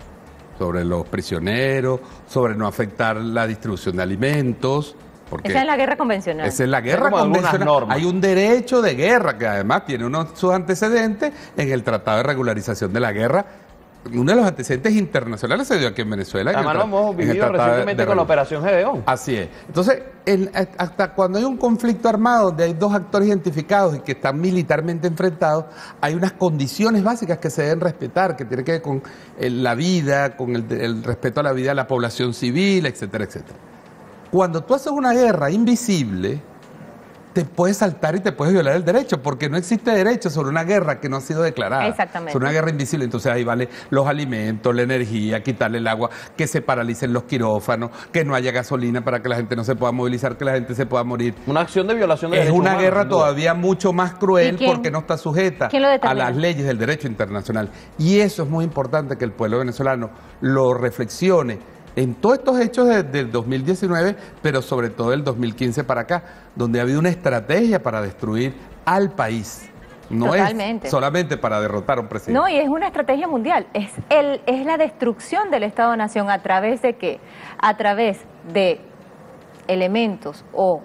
sobre los prisioneros, sobre no afectar la distribución de alimentos. Porque Esa es la guerra convencional. esa es la guerra como algunas convencional. normas. Hay un derecho de guerra que además tiene unos sus antecedentes en el Tratado de Regularización de la Guerra. Uno de los antecedentes internacionales se dio aquí en Venezuela. en el Además lo tra- hemos en el vivido Tratado de- recientemente de con la Regul- Operación Gedeón. Así es. Entonces, en- hasta cuando hay un conflicto armado donde hay dos actores identificados y que están militarmente enfrentados, hay unas condiciones básicas que se deben respetar, que tienen que ver con eh, la vida, con el, el respeto a la vida de la población civil, etcétera, etcétera. Cuando tú haces una guerra invisible, te puedes saltar y te puedes violar el derecho, porque no existe derecho sobre una guerra que no ha sido declarada. Exactamente. Sobre una guerra invisible. Entonces ahí vale los alimentos, la energía, quitarle el agua, que se paralicen los quirófanos, que no haya gasolina para que la gente no se pueda movilizar, que la gente se pueda morir. Una acción de violación de Es derechos una humanos, guerra sin duda. todavía mucho más cruel ¿Y quién? porque no está sujeta ¿Quién lo a determina? las leyes del derecho internacional. Y eso es muy importante que el pueblo venezolano lo reflexione en todos estos hechos de, del dos mil diecinueve, pero sobre todo del dos mil quince para acá, donde ha habido una estrategia para destruir al país. No Totalmente. es solamente para derrotar a un presidente. No, y es una estrategia mundial. Es, el, es la destrucción del Estado-Nación. ¿A través de qué? A través de elementos o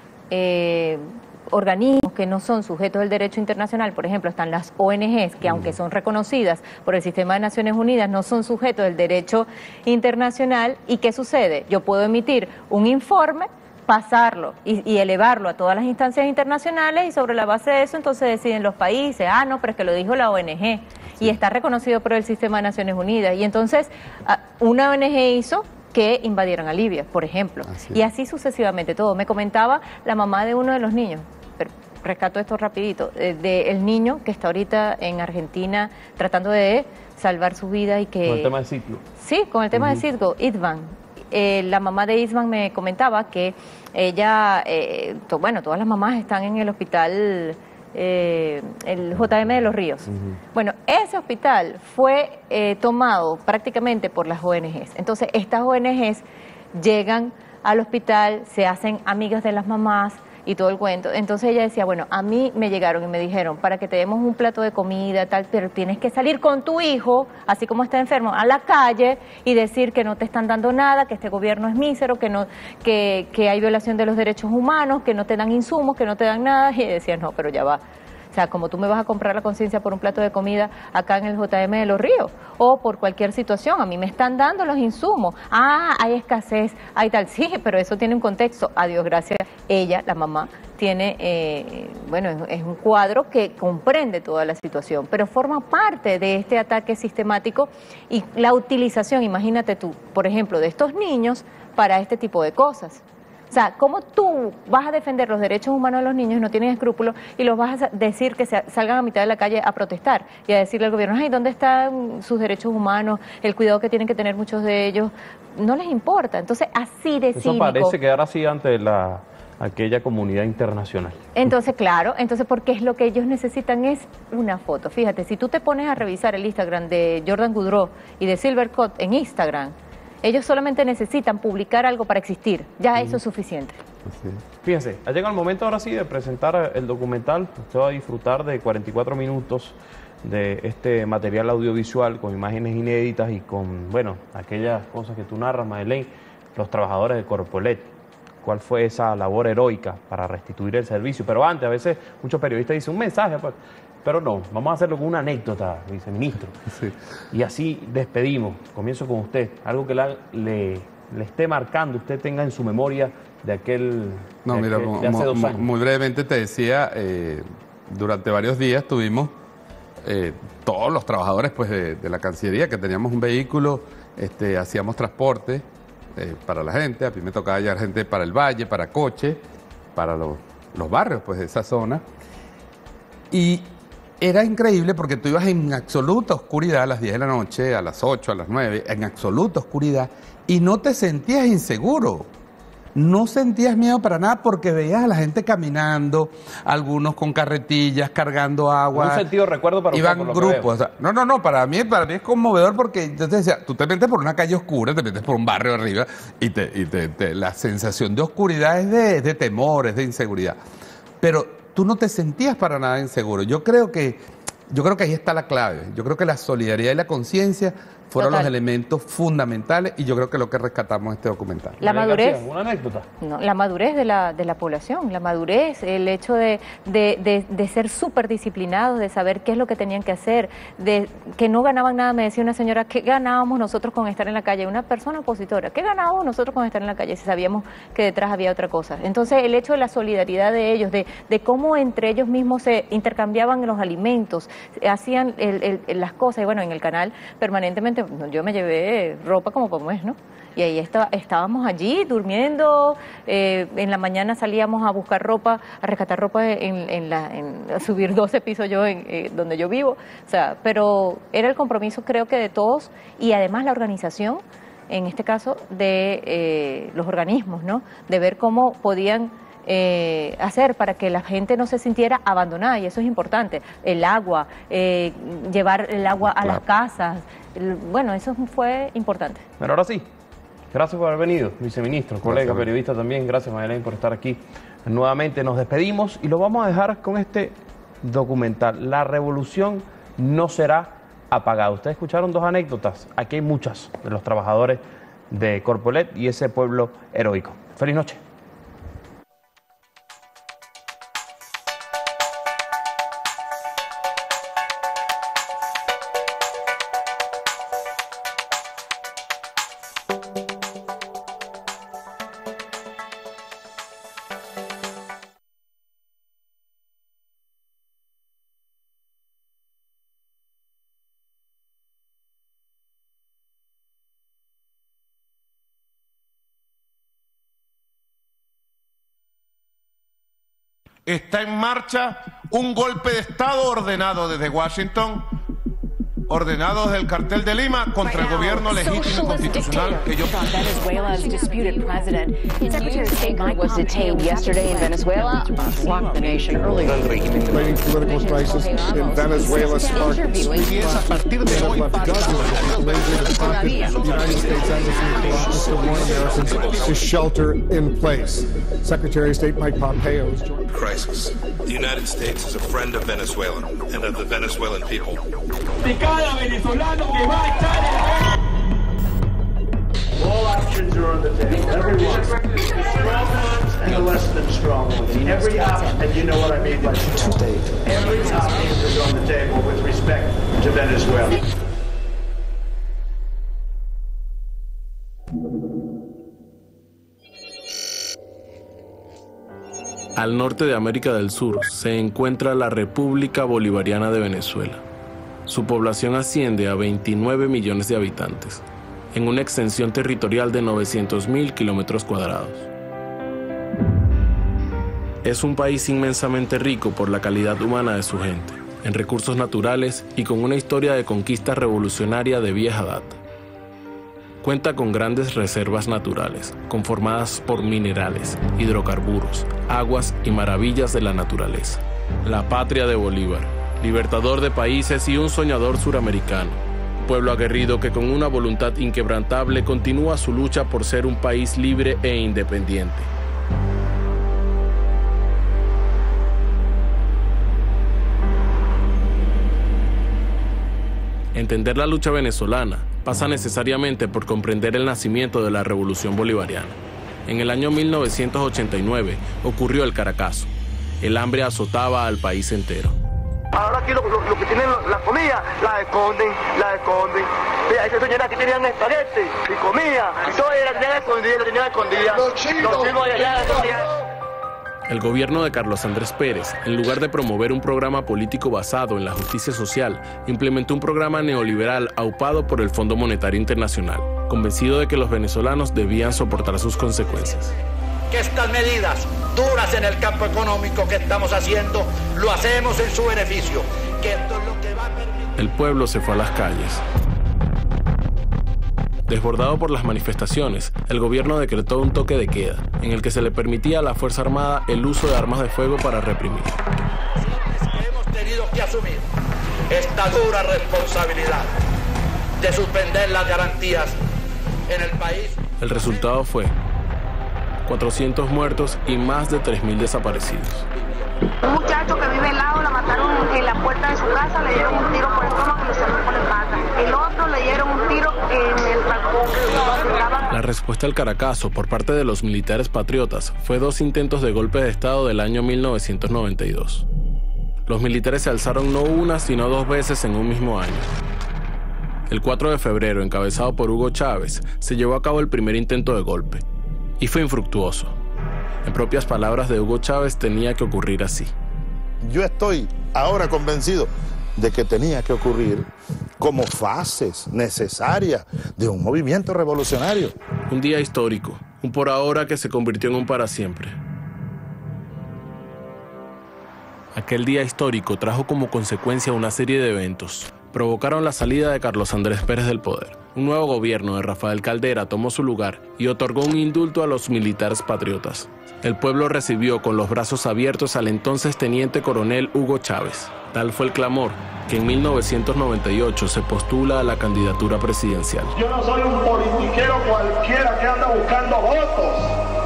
eh, organismos que no son sujetos del derecho internacional. Por ejemplo, están las O N Ges, que aunque son reconocidas por el sistema de Naciones Unidas, no son sujetos del derecho internacional. ¿Y qué sucede? Yo puedo emitir un informe, pasarlo y, y elevarlo a todas las instancias internacionales, y sobre la base de eso entonces deciden los países, ah, no, pero es que lo dijo la O N Ge y está reconocido por el sistema de Naciones Unidas. Y entonces una O N Ge hizo que invadieran a Libia, por ejemplo, así. Y así sucesivamente todo. Me comentaba la mamá de uno de los niños, pero rescato esto rapidito, del de el niño que está ahorita en Argentina tratando de salvar su vida y que... Con el tema de Citgo. Sí, con el tema uh-huh. de Citgo, Idvan. Eh, la mamá de Isman me comentaba que ella, eh, to, bueno, todas las mamás están en el hospital, eh, el J M de los Ríos. Uh-huh. Bueno, ese hospital fue eh, tomado prácticamente por las O N Ges. Entonces, estas O N Ges llegan al hospital, se hacen amigas de las mamás y todo el cuento. Entonces ella decía, bueno, a mí me llegaron y me dijeron, para que te demos un plato de comida, tal, pero tienes que salir con tu hijo, así como está enfermo, a la calle y decir que no te están dando nada, que este gobierno es mísero, que no, que, que hay violación de los derechos humanos, que no te dan insumos, que no te dan nada. Y decía, no, pero ya va. O sea, como tú me vas a comprar la conciencia por un plato de comida acá en el J M de los Ríos o por cualquier situación, a mí me están dando los insumos. Ah, hay escasez, hay tal, sí, pero eso tiene un contexto. A Dios gracias, ella, la mamá, tiene, eh, bueno, es, es un cuadro que comprende toda la situación, pero forma parte de este ataque sistemático y la utilización, imagínate tú, por ejemplo, de estos niños para este tipo de cosas. O sea, ¿cómo tú vas a defender los derechos humanos de los niños y no tienes escrúpulos y los vas a decir que se salgan a mitad de la calle a protestar y a decirle al gobierno, ay, ¿dónde están sus derechos humanos? El cuidado que tienen que tener muchos de ellos. No les importa. Entonces, así de cínico. Eso parece quedar así ante la aquella comunidad internacional. Entonces, claro, entonces porque es lo que ellos necesitan es una foto. Fíjate, si tú te pones a revisar el Instagram de Jordan Goudreau y de Silvercut en Instagram, ellos solamente necesitan publicar algo para existir. Ya eso es suficiente. Sí. Fíjense, ha llegado el momento ahora sí de presentar el documental. Usted va a disfrutar de cuarenta y cuatro minutos de este material audiovisual con imágenes inéditas y con, bueno, aquellas cosas que tú narras, Madeleine, los trabajadores de Corpolet. ¿Cuál fue esa labor heroica para restituir el servicio? Pero antes, a veces muchos periodistas dicen un mensaje, pues, pero no, vamos a hacerlo con una anécdota, viceministro. Sí. Y así despedimos. Comienzo con usted. Algo que la, le, le esté marcando, usted tenga en su memoria de aquel... No, de mira, aquel, de hace dos años. Muy brevemente te decía, eh, durante varios días tuvimos eh, todos los trabajadores pues, de, de la Cancillería, que teníamos un vehículo, este, hacíamos transporte eh, para la gente. A mí me tocaba llevar gente para el valle, para coche, para los, los barrios pues, de esa zona. Y era increíble porque tú ibas en absoluta oscuridad a las diez de la noche, a las ocho, a las nueve, en absoluta oscuridad, y no te sentías inseguro. No sentías miedo para nada porque veías a la gente caminando, algunos con carretillas, cargando agua. En un sentido recuerdo para iban usted, grupos. O sea, no, no, no, para mí, para mí es conmovedor porque yo te decía, tú te metes por una calle oscura, te metes por un barrio arriba y, te, y te, te, la sensación de oscuridad es de, es de temor, es de inseguridad. Pero tú no te sentías para nada inseguro. Yo creo que, yo creo que ahí está la clave. Yo creo que la solidaridad y la conciencia fueron Total. los elementos fundamentales y yo creo que lo que rescatamos en este documental. La madurez. ¿Una anécdota? No, la madurez de la, de la población, la madurez, el hecho de, de, de, de ser súper disciplinados, de saber qué es lo que tenían que hacer, de que no ganaban nada. Me decía una señora, ¿qué ganábamos nosotros con estar en la calle? Una persona opositora, ¿qué ganábamos nosotros con estar en la calle si sabíamos que detrás había otra cosa? Entonces, el hecho de la solidaridad de ellos, de, de cómo entre ellos mismos se intercambiaban los alimentos, hacían el, el, las cosas, y bueno, en el canal permanentemente yo me llevé ropa como como es, ¿no? Y ahí está, estábamos allí durmiendo, eh, en la mañana salíamos a buscar ropa, a rescatar ropa, en, en la, en, a subir doce pisos yo en eh, donde yo vivo, o sea, pero era el compromiso creo que de todos y además la organización, en este caso de eh, los organismos, ¿no? De ver cómo podían Eh, hacer para que la gente no se sintiera abandonada, y eso es importante. El agua, eh, llevar el agua a claro. las casas, el, bueno, eso fue importante. Pero ahora sí, Gracias por haber venido, viceministro, colega, gracias, periodista también. Gracias, Mayelén, por estar aquí nuevamente. Nos despedimos y lo vamos a dejar con este documental. La revolución no será apagada. Ustedes escucharon dos anécdotas. Aquí hay muchas de los trabajadores de Corpolet y ese pueblo heroico. Feliz noche. Está en marcha un golpe de Estado ordenado desde Washington, ordenado desde el cartel de Lima contra el gobierno legítimo y constitucional que yo... Venezuela's disputed president. Secretary of State was detained yesterday in Venezuela. Blocked the nation earlier. Fighting political crisis in Venezuela starts. Empieza a partir de hoy. To shelter in place. Secretary of State Mike Pompeo is joining. Crisis. The United States is a friend of Venezuela and of the Venezuelan people. All options are on the table. Everyone. The strong ones and the less than strong ones. Every option, and you know what I mean by strong. Every option is on the table with respect to Venezuela. Al norte de América del Sur se encuentra la República Bolivariana de Venezuela. Su población asciende a veintinueve millones de habitantes, en una extensión territorial de novecientos mil kilómetros cuadrados. Es un país inmensamente rico por la calidad humana de su gente, en recursos naturales y con una historia de conquista revolucionaria de vieja data. Cuenta con grandes reservas naturales, conformadas por minerales, hidrocarburos, aguas y maravillas de la naturaleza. La patria de Bolívar, libertador de países y un soñador suramericano. Pueblo aguerrido que con una voluntad inquebrantable continúa su lucha por ser un país libre e independiente. Entender la lucha venezolana pasa necesariamente por comprender el nacimiento de la Revolución Bolivariana. En el año mil novecientos ochenta y nueve ocurrió el Caracazo. El hambre azotaba al país entero. Ahora aquí lo, lo, lo que tienen la comida, la esconden, la esconden. Mira, esa señora aquí tenían espagueti y comía, y todo era tenían escondida, lo tenían escondida. Los chinos, los chinos allá escondían. El gobierno de Carlos Andrés Pérez, en lugar de promover un programa político basado en la justicia social, implementó un programa neoliberal aupado por el Fondo Monetario Internacional, convencido de que los venezolanos debían soportar sus consecuencias. Que estas medidas duras en el campo económico que estamos haciendo, lo hacemos en su beneficio. Que esto es lo que va a permitir... El pueblo se fue a las calles. Desbordado por las manifestaciones, el gobierno decretó un toque de queda, en el que se le permitía a la Fuerza Armada el uso de armas de fuego para reprimir. Hemos tenido que asumir esta dura responsabilidad de suspender las garantías en el país. El resultado fue cuatrocientos muertos y más de tres mil desaparecidos. Un muchacho que vive al lado la mataron en la puerta de su casa, le dieron un tiro por el estómago y le salió por la espalda. El otro le dieron un tiro en el balcón. La respuesta al Caracazo por parte de los militares patriotas fue dos intentos de golpe de Estado del año mil novecientos noventa y dos. Los militares se alzaron no una, sino dos veces en un mismo año. El cuatro de febrero, encabezado por Hugo Chávez, se llevó a cabo el primer intento de golpe, y fue infructuoso. En propias palabras de Hugo Chávez, tenía que ocurrir así. Yo estoy ahora convencido de que tenía que ocurrir como fases necesarias de un movimiento revolucionario. Un día histórico, un por ahora que se convirtió en un para siempre. Aquel día histórico trajo como consecuencia una serie de eventos, provocaron la salida de Carlos Andrés Pérez del poder. Un nuevo gobierno de Rafael Caldera tomó su lugar y otorgó un indulto a los militares patriotas. El pueblo recibió con los brazos abiertos al entonces teniente coronel Hugo Chávez. Tal fue el clamor que en mil novecientos noventa y ocho se postula a la candidatura presidencial. Yo no soy un politiquero cualquiera que anda buscando votos.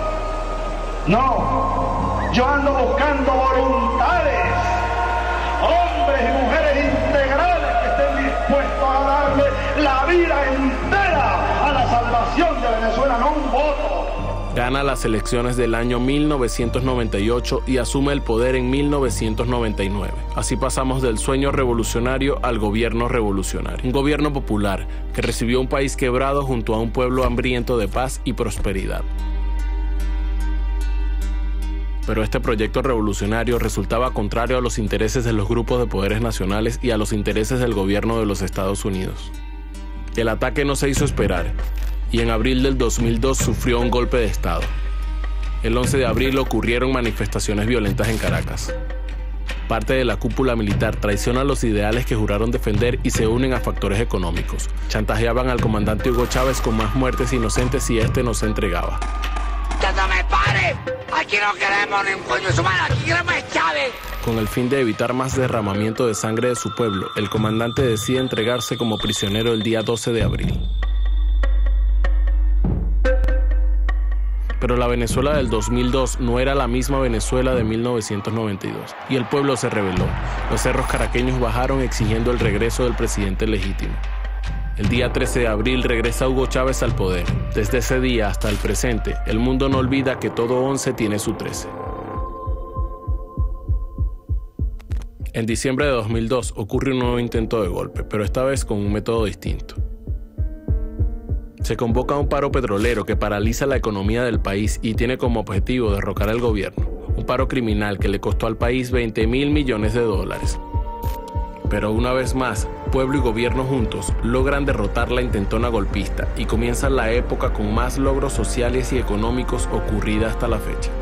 No, yo ando buscando voluntades, hombres y mujeres integrales que estén dispuestos a darle la vida entera a la salvación de Venezuela, no un voto. Gana las elecciones del año mil novecientos noventa y ocho y asume el poder en mil novecientos noventa y nueve. Así pasamos del sueño revolucionario al gobierno revolucionario. Un gobierno popular que recibió un país quebrado junto a un pueblo hambriento de paz y prosperidad. Pero este proyecto revolucionario resultaba contrario a los intereses de los grupos de poderes nacionales y a los intereses del gobierno de los Estados Unidos. El ataque no se hizo esperar, y en abril del dos mil dos sufrió un golpe de Estado. El once de abril ocurrieron manifestaciones violentas en Caracas. Parte de la cúpula militar traiciona los ideales que juraron defender y se unen a factores económicos. Chantajeaban al comandante Hugo Chávez con más muertes inocentes si este no se entregaba. ¡Que no me pare! Aquí no queremos ni un coño de su madre, aquí queremos a Chávez. Con el fin de evitar más derramamiento de sangre de su pueblo, el comandante decide entregarse como prisionero el día doce de abril. Pero la Venezuela del dos mil dos no era la misma Venezuela de mil novecientos noventa y dos, y el pueblo se rebeló. Los cerros caraqueños bajaron exigiendo el regreso del presidente legítimo. El día trece de abril regresa Hugo Chávez al poder. Desde ese día hasta el presente, el mundo no olvida que todo once tiene su trece. En diciembre de dos mil dos ocurre un nuevo intento de golpe, pero esta vez con un método distinto. Se convoca un paro petrolero que paraliza la economía del país y tiene como objetivo derrocar al gobierno. Un paro criminal que le costó al país veinte mil millones de dólares. Pero una vez más, pueblo y gobierno juntos logran derrotar la intentona golpista y comienza la época con más logros sociales y económicos ocurrida hasta la fecha.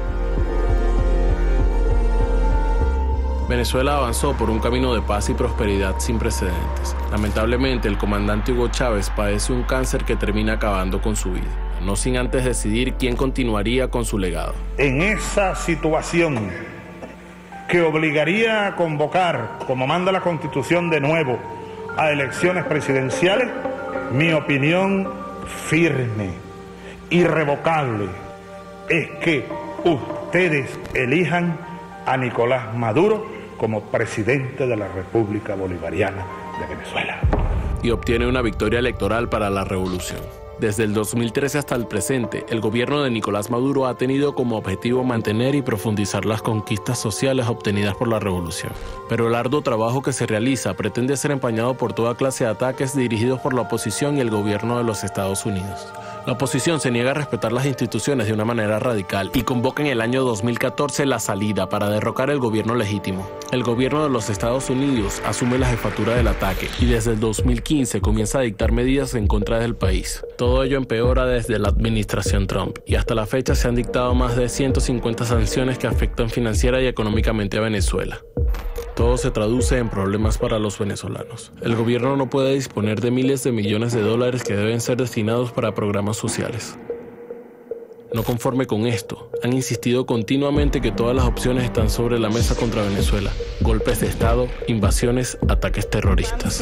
Venezuela avanzó por un camino de paz y prosperidad sin precedentes. Lamentablemente, el comandante Hugo Chávez padece un cáncer que termina acabando con su vida, no sin antes decidir quién continuaría con su legado. En esa situación que obligaría a convocar, como manda la Constitución de nuevo, a elecciones presidenciales, mi opinión firme, irrevocable, es que ustedes elijan a Nicolás Maduro como presidente de la República Bolivariana de Venezuela. Y obtiene una victoria electoral para la revolución. Desde el dos mil trece hasta el presente, el gobierno de Nicolás Maduro ha tenido como objetivo mantener y profundizar las conquistas sociales obtenidas por la revolución. Pero el arduo trabajo que se realiza pretende ser empañado por toda clase de ataques dirigidos por la oposición y el gobierno de los Estados Unidos. La oposición se niega a respetar las instituciones de una manera radical y convoca en el año dos mil catorce la salida para derrocar el gobierno legítimo. El gobierno de los Estados Unidos asume la jefatura del ataque y desde el dos mil quince comienza a dictar medidas en contra del país. Todo ello empeora desde la administración Trump y hasta la fecha se han dictado más de ciento cincuenta sanciones que afectan financiera y económicamente a Venezuela. Todo se traduce en problemas para los venezolanos. El gobierno no puede disponer de miles de millones de dólares que deben ser destinados para programas sociales. No conforme con esto, han insistido continuamente que todas las opciones están sobre la mesa contra Venezuela. Golpes de Estado, invasiones, ataques terroristas.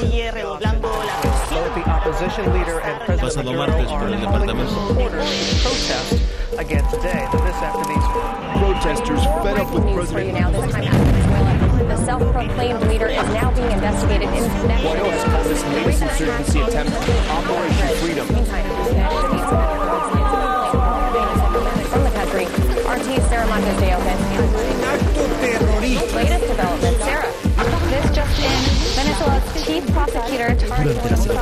Pasado martes por el departamento. Protesters fed up with President. The self-proclaimed leader is now being investigated in connection White House called this latest insurgency attempt Operation Freedom. From the country, R T's Sarah Montes de Open. Latest development, Sarah. This just in, Venezuela's chief prosecutor targeted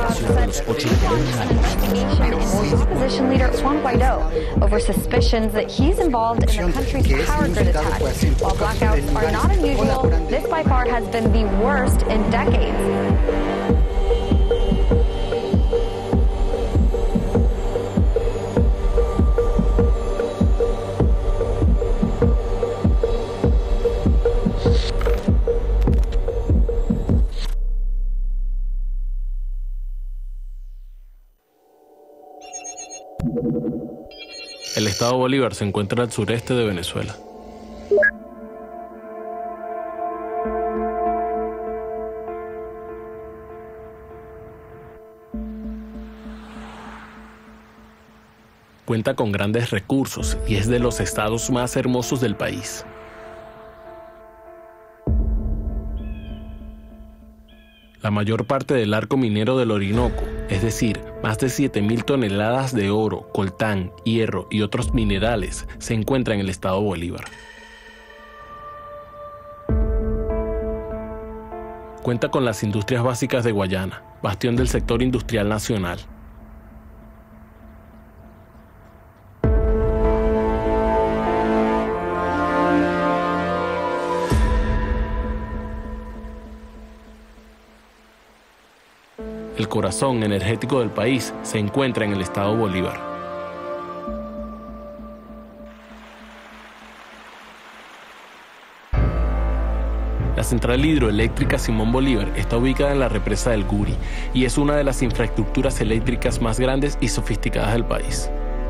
opposition leader Juan Guaido over suspicions that he's involved in the country's power grid attack. While blackouts are not unusual, this by far has been the worst in decades. estado Bolívar se encuentra al sureste de Venezuela. Cuenta con grandes recursos y es de los estados más hermosos del país. La mayor parte del arco minero del Orinoco, es decir, más de siete mil toneladas de oro, coltán, hierro y otros minerales, se encuentra en el estado Bolívar. Cuenta con las industrias básicas de Guayana, bastión del sector industrial nacional. El corazón energético del país se encuentra en el estado Bolívar. La central hidroeléctrica Simón Bolívar está ubicada en la represa del Guri y es una de las infraestructuras eléctricas más grandes y sofisticadas del país.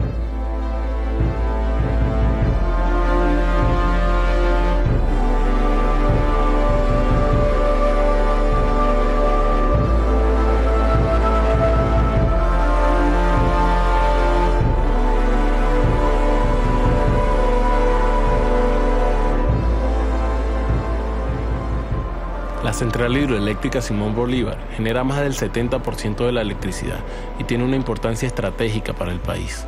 La central hidroeléctrica Simón Bolívar genera más del setenta por ciento de la electricidad y tiene una importancia estratégica para el país.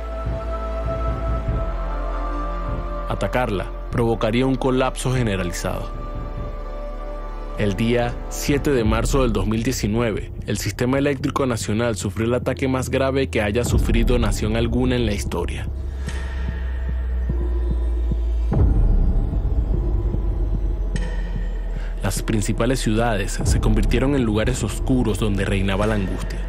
Atacarla provocaría un colapso generalizado. El día siete de marzo del dos mil diecinueve, el Sistema Eléctrico Nacional sufrió el ataque más grave que haya sufrido nación alguna en la historia. Las principales ciudades se convirtieron en lugares oscuros donde reinaba la angustia.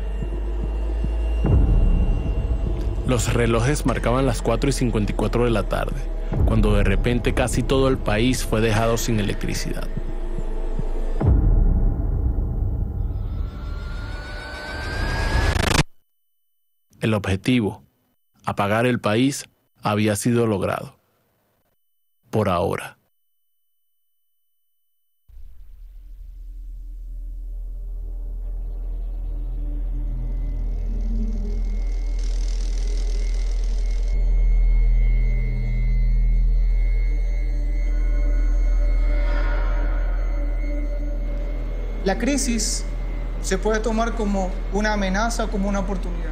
Los relojes marcaban las cuatro y cincuenta y cuatro de la tarde, cuando de repente casi todo el país fue dejado sin electricidad. El objetivo, apagar el país, había sido logrado. Por ahora. La crisis se puede tomar como una amenaza o como una oportunidad.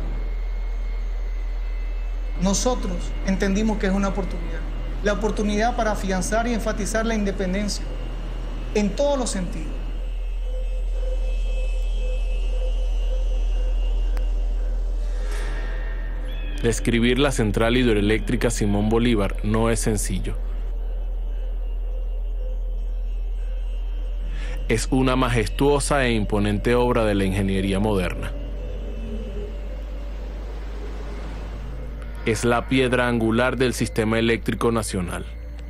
Nosotros entendimos que es una oportunidad. La oportunidad para afianzar y enfatizar la independencia en todos los sentidos. Describir la central hidroeléctrica Simón Bolívar no es sencillo. Es una majestuosa e imponente obra de la ingeniería moderna. Es la piedra angular del sistema eléctrico nacional.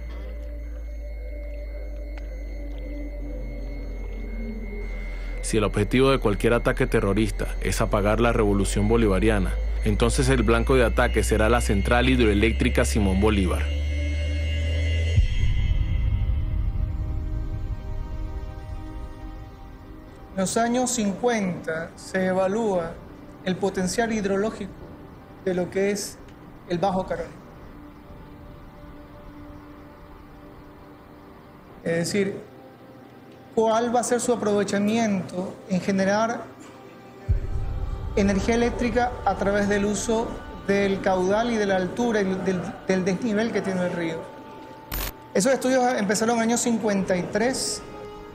Si el objetivo de cualquier ataque terrorista es apagar la revolución bolivariana, entonces el blanco de ataque será la central hidroeléctrica Simón Bolívar. En los años cincuenta se evalúa el potencial hidrológico de lo que es el Bajo Carolina. Es decir, cuál va a ser su aprovechamiento en generar energía eléctrica a través del uso del caudal y de la altura y del, del desnivel que tiene el río. Esos estudios empezaron en el año cincuenta y tres.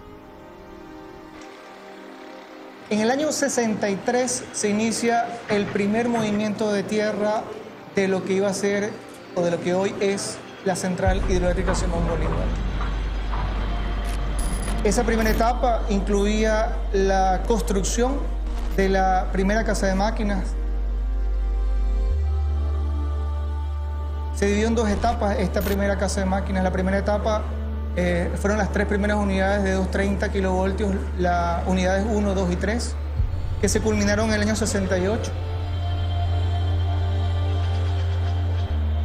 En el año sesenta y tres se inicia el primer movimiento de tierra de lo que iba a ser, o de lo que hoy es, la central hidroeléctrica Simón Bolívar. Esa primera etapa incluía la construcción de la primera casa de máquinas. Se dividió en dos etapas esta primera casa de máquinas. La primera etapa eh, fueron las tres primeras unidades de doscientos treinta kilovoltios, las unidades uno, dos y tres, que se culminaron en el año sesenta y ocho.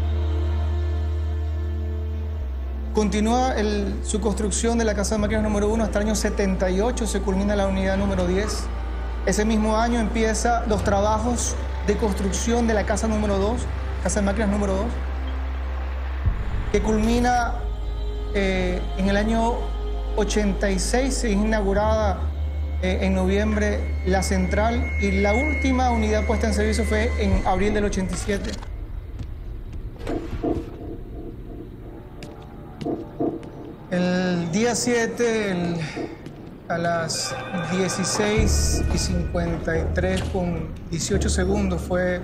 Continúa el, su construcción de la casa de máquinas número uno hasta el año setenta y ocho, se culmina la unidad número diez. Ese mismo año empieza los trabajos de construcción de la casa número dos, casa de máquinas número dos, que culmina eh, en el año ochenta y seis, se inaugurada eh, en noviembre la central y la última unidad puesta en servicio fue en abril del ochenta y siete. El día siete, el, a las dieciséis y cincuenta y tres con dieciocho segundos, fue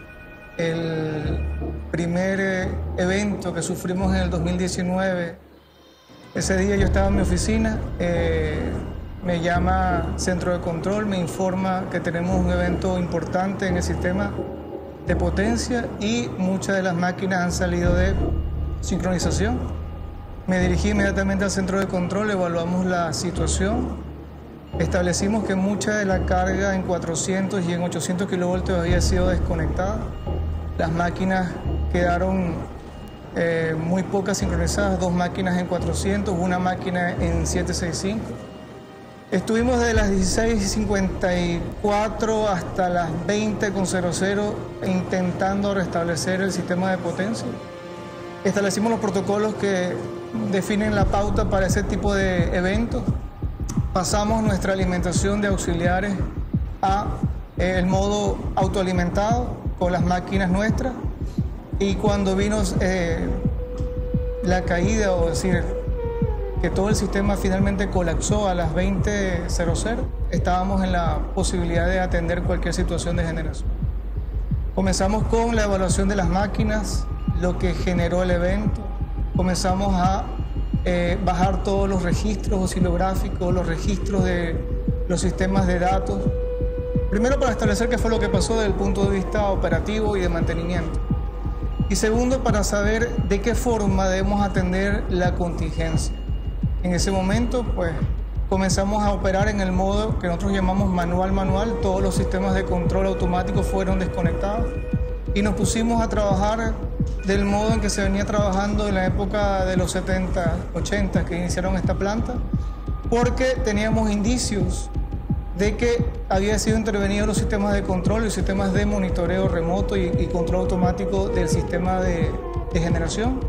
el primer eh, evento que sufrimos en el dos mil diecinueve. Ese día yo estaba en mi oficina, eh, me llama Centro de Control, me informa que tenemos un evento importante en el sistema de potencia y muchas de las máquinas han salido de sincronización. Me dirigí inmediatamente al Centro de Control, evaluamos la situación, establecimos que mucha de la carga en cuatrocientos y en ochocientos kilovoltios había sido desconectada. Las máquinas quedaron eh, muy pocas sincronizadas, dos máquinas en cuatrocientos, una máquina en setecientos sesenta y cinco. Estuvimos desde las dieciséis cincuenta y cuatro hasta las veinte cero cero intentando restablecer el sistema de potencia. Establecimos los protocolos que definen la pauta para ese tipo de eventos. Pasamos nuestra alimentación de auxiliares a eh, el modo autoalimentado con las máquinas nuestras y cuando vino eh, la caída, o decir, que todo el sistema finalmente colapsó a las veinte cero cero, estábamos en la posibilidad de atender cualquier situación de generación. Comenzamos con la evaluación de las máquinas, lo que generó el evento. Comenzamos a eh, bajar todos los registros oscilográficos, los registros de los sistemas de datos. Primero, para establecer qué fue lo que pasó desde el punto de vista operativo y de mantenimiento. Y segundo, para saber de qué forma debemos atender la contingencia. En ese momento, pues, comenzamos a operar en el modo que nosotros llamamos manual-manual. Todos los sistemas de control automático fueron desconectados y nos pusimos a trabajar del modo en que se venía trabajando en la época de los setenta, ochenta que iniciaron esta planta, porque teníamos indicios de que había sido intervenido los sistemas de control y los sistemas de monitoreo remoto y, y control automático del sistema de, de generación.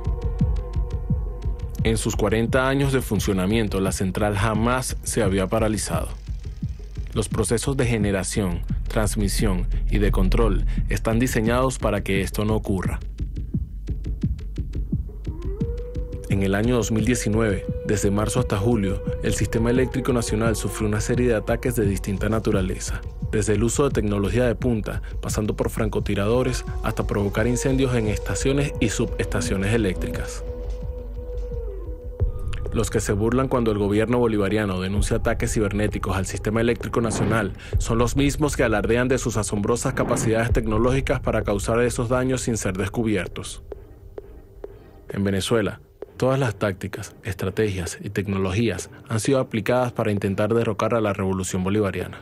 En sus cuarenta años de funcionamiento, la central jamás se había paralizado. Los procesos de generación, transmisión y de control están diseñados para que esto no ocurra. En el año dos mil diecinueve, desde marzo hasta julio, el Sistema Eléctrico Nacional sufrió una serie de ataques de distinta naturaleza, desde el uso de tecnología de punta, pasando por francotiradores, hasta provocar incendios en estaciones y subestaciones eléctricas. Los que se burlan cuando el gobierno bolivariano denuncia ataques cibernéticos al Sistema Eléctrico Nacional son los mismos que alardean de sus asombrosas capacidades tecnológicas para causar esos daños sin ser descubiertos. En Venezuela, todas las tácticas, estrategias y tecnologías han sido aplicadas para intentar derrocar a la revolución bolivariana.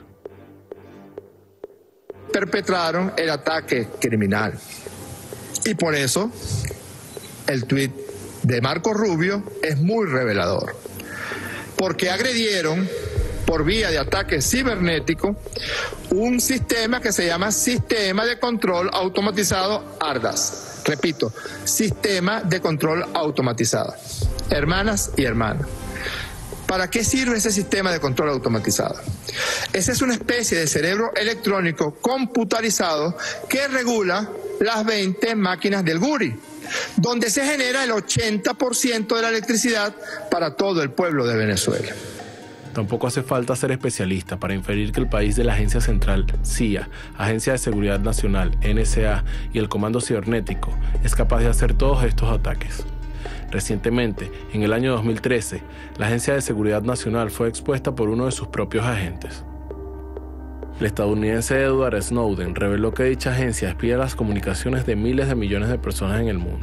Perpetraron el ataque criminal y por eso el tuit de Marco Rubio es muy revelador, porque agredieron por vía de ataque cibernético un sistema que se llama Sistema de Control Automatizado ARDAS. Repito, Sistema de Control Automatizado. Hermanas y hermanos, ¿para qué sirve ese sistema de control automatizado? Esa es una especie de cerebro electrónico computarizado que regula las veinte máquinas del Guri, donde se genera el ochenta por ciento de la electricidad para todo el pueblo de Venezuela. Tampoco hace falta ser especialista para inferir que el país de la Agencia Central, C I A, Agencia de Seguridad Nacional, N S A, y el Comando Cibernético es capaz de hacer todos estos ataques. Recientemente, en el año dos mil trece, la Agencia de Seguridad Nacional fue expuesta por uno de sus propios agentes. El estadounidense Edward Snowden reveló que dicha agencia espía las comunicaciones de miles de millones de personas en el mundo.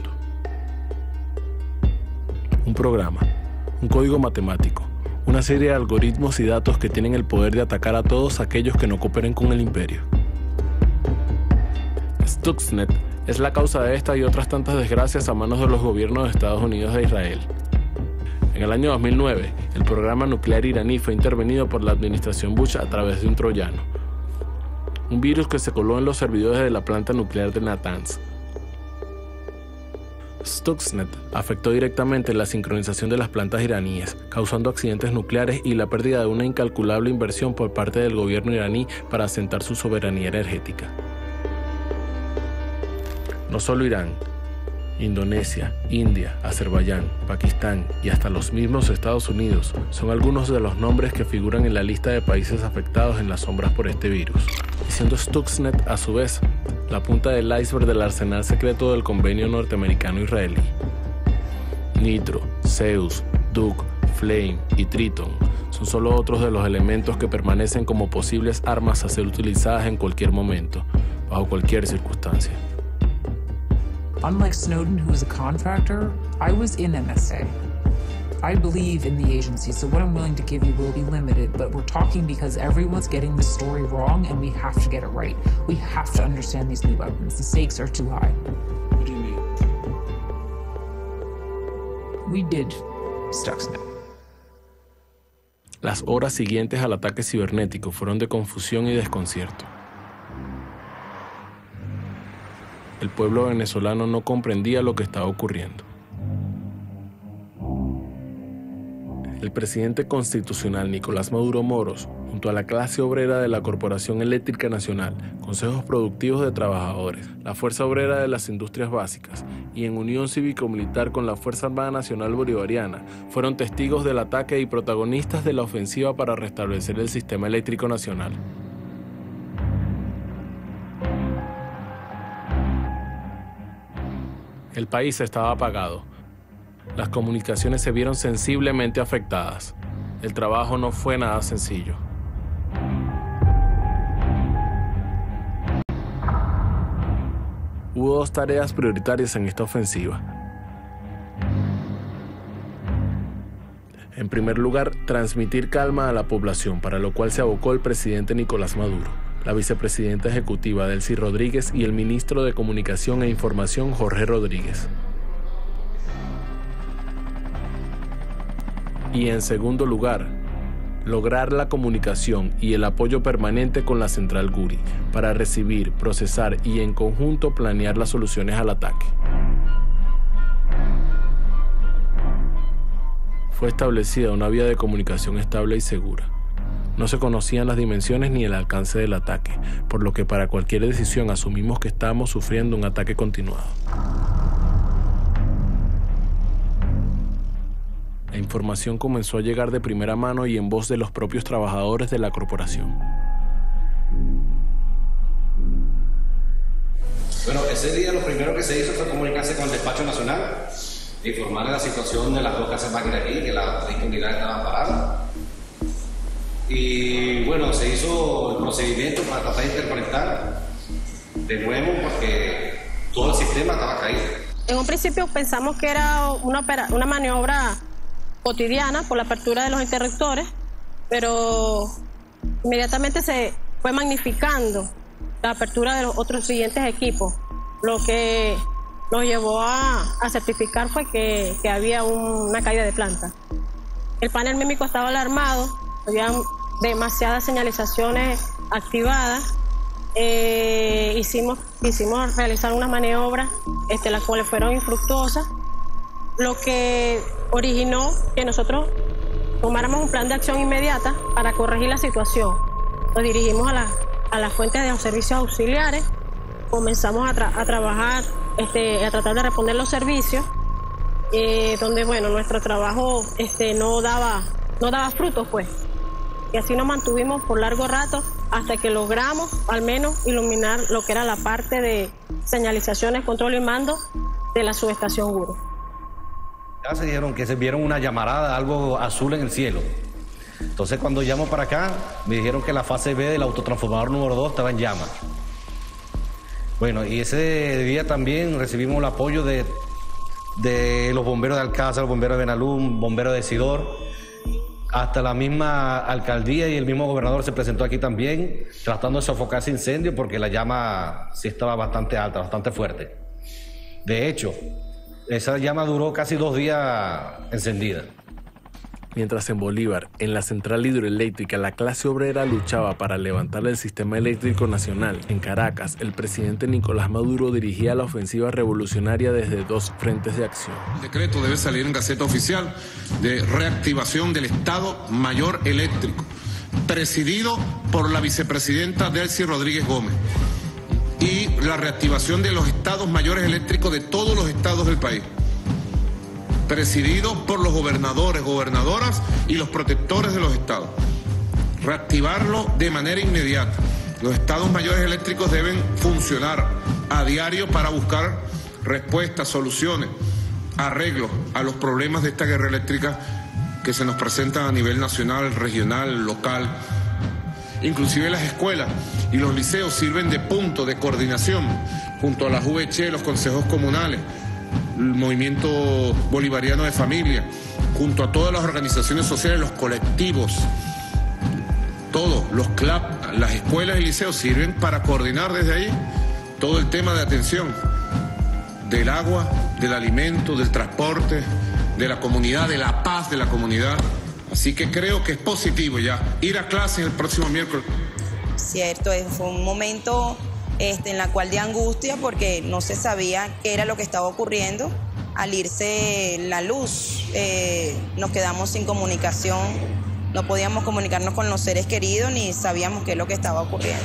Un programa, un código matemático, una serie de algoritmos y datos que tienen el poder de atacar a todos aquellos que no cooperen con el imperio. Stuxnet es la causa de esta y otras tantas desgracias a manos de los gobiernos de Estados Unidos e Israel. En el año dos mil nueve, el programa nuclear iraní fue intervenido por la administración Bush a través de un troyano, un virus que se coló en los servidores de la planta nuclear de Natanz. Stuxnet afectó directamente la sincronización de las plantas iraníes, causando accidentes nucleares y la pérdida de una incalculable inversión por parte del gobierno iraní para asentar su soberanía energética. No solo Irán, Indonesia, India, Azerbaiyán, Pakistán y hasta los mismos Estados Unidos son algunos de los nombres que figuran en la lista de países afectados en las sombras por este virus, y siendo Stuxnet a su vez la punta del iceberg del arsenal secreto del convenio norteamericano-israelí. Nitro, Zeus, Duke, Flame y Triton son solo otros de los elementos que permanecen como posibles armas a ser utilizadas en cualquier momento, bajo cualquier circunstancia. Unlike Snowden, who was a contractor, I was in N S A. I believe in the agency, so what I'm willing to give you will be limited, but we're talking because everyone's getting the story wrong and we have to get it right. We have to understand these new weapons. The stakes are too high. What do you mean? We did Stuxnet. Las horas siguientes al ataque cibernético fueron de confusión y desconcierto. El pueblo venezolano no comprendía lo que estaba ocurriendo. El presidente constitucional Nicolás Maduro Moros, junto a la clase obrera de la Corporación Eléctrica Nacional, consejos productivos de trabajadores, la Fuerza Obrera de las Industrias Básicas y en unión cívico-militar con la Fuerza Armada Nacional Bolivariana, fueron testigos del ataque y protagonistas de la ofensiva para restablecer el sistema eléctrico nacional. El país estaba apagado. Las comunicaciones se vieron sensiblemente afectadas. El trabajo no fue nada sencillo. Hubo dos tareas prioritarias en esta ofensiva. En primer lugar, transmitir calma a la población, para lo cual se abocó el presidente Nicolás Maduro, la vicepresidenta ejecutiva Delcy Rodríguez y el ministro de Comunicación e Información Jorge Rodríguez. Y en segundo lugar, lograr la comunicación y el apoyo permanente con la central Guri para recibir, procesar y en conjunto planear las soluciones al ataque. Fue establecida una vía de comunicación estable y segura. No se conocían las dimensiones ni el alcance del ataque, por lo que para cualquier decisión asumimos que estábamos sufriendo un ataque continuado. La información comenzó a llegar de primera mano y en voz de los propios trabajadores de la corporación. Bueno, ese día lo primero que se hizo fue comunicarse con el despacho nacional, informar de la situación de las dos casas máquinas aquí, que las disponibilidades estaban paradas. Y bueno, se hizo el procedimiento para tratar de interconectar de nuevo porque todo el sistema estaba caído. En un principio pensamos que era una, opera, una maniobra cotidiana por la apertura de los interruptores, pero inmediatamente se fue magnificando la apertura de los otros siguientes equipos. Lo que nos llevó a, a certificar fue que, que había un, una caída de planta. El panel mímico estaba alarmado, había demasiadas señalizaciones activadas. Eh, hicimos, hicimos realizar unas maniobras, este, las cuales fueron infructuosas, lo que originó que nosotros tomáramos un plan de acción inmediata para corregir la situación. Nos dirigimos a la, a las fuentes de los servicios auxiliares, comenzamos a, tra a trabajar, este, a tratar de responder los servicios, eh, donde bueno, nuestro trabajo este, no daba, no daba frutos, pues. Y así nos mantuvimos por largo rato hasta que logramos al menos iluminar lo que era la parte de señalizaciones, control y mando de la subestación Guri. Ya se dijeron que se vieron una llamarada, algo azul en el cielo. Entonces cuando llamo para acá, me dijeron que la fase B del autotransformador número dos estaba en llamas. Bueno, y ese día también recibimos el apoyo de, de los bomberos de Alcázar, los bomberos de Benalún, bomberos de Sidor, Hasta la misma alcaldía y el mismo gobernador se presentó aquí también, tratando de sofocar ese incendio porque la llama sí estaba bastante alta, bastante fuerte. De hecho, esa llama duró casi dos días encendida. Mientras en Bolívar, en la central hidroeléctrica, la clase obrera luchaba para levantar el sistema eléctrico nacional, en Caracas, el presidente Nicolás Maduro dirigía la ofensiva revolucionaria desde dos frentes de acción. El decreto debe salir en Gaceta Oficial de reactivación del Estado Mayor Eléctrico, presidido por la vicepresidenta Delcy Rodríguez Gómez, y la reactivación de los Estados Mayores Eléctricos de todos los estados del país, presidido por los gobernadores, gobernadoras y los protectores de los estados. Reactivarlo de manera inmediata. Los estados mayores eléctricos deben funcionar a diario para buscar respuestas, soluciones, arreglos a los problemas de esta guerra eléctrica que se nos presentan a nivel nacional, regional, local. Inclusive las escuelas y los liceos sirven de punto de coordinación junto a las U V C, los consejos comunales, el movimiento bolivariano de familia, junto a todas las organizaciones sociales, los colectivos, todos, los C L A P, las escuelas y liceos sirven para coordinar desde ahí todo el tema de atención del agua, del alimento, del transporte, de la comunidad, de la paz de la comunidad. Así que creo que es positivo ya ir a clases el próximo miércoles. Cierto, fue un momento Este, en la cual de angustia porque no se sabía qué era lo que estaba ocurriendo. Al irse la luz, eh, nos quedamos sin comunicación, no podíamos comunicarnos con los seres queridos ni sabíamos qué es lo que estaba ocurriendo.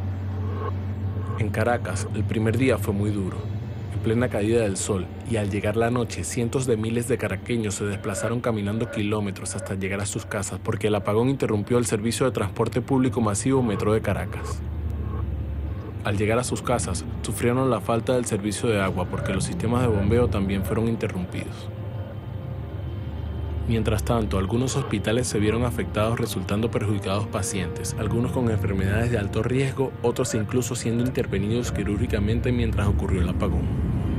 En Caracas, el primer día fue muy duro, en plena caída del sol, y al llegar la noche, cientos de miles de caraqueños se desplazaron caminando kilómetros hasta llegar a sus casas porque el apagón interrumpió el servicio de transporte público masivo Metro de Caracas. Al llegar a sus casas, sufrieron la falta del servicio de agua porque los sistemas de bombeo también fueron interrumpidos. Mientras tanto, algunos hospitales se vieron afectados resultando perjudicados pacientes, algunos con enfermedades de alto riesgo, otros incluso siendo intervenidos quirúrgicamente mientras ocurrió el apagón.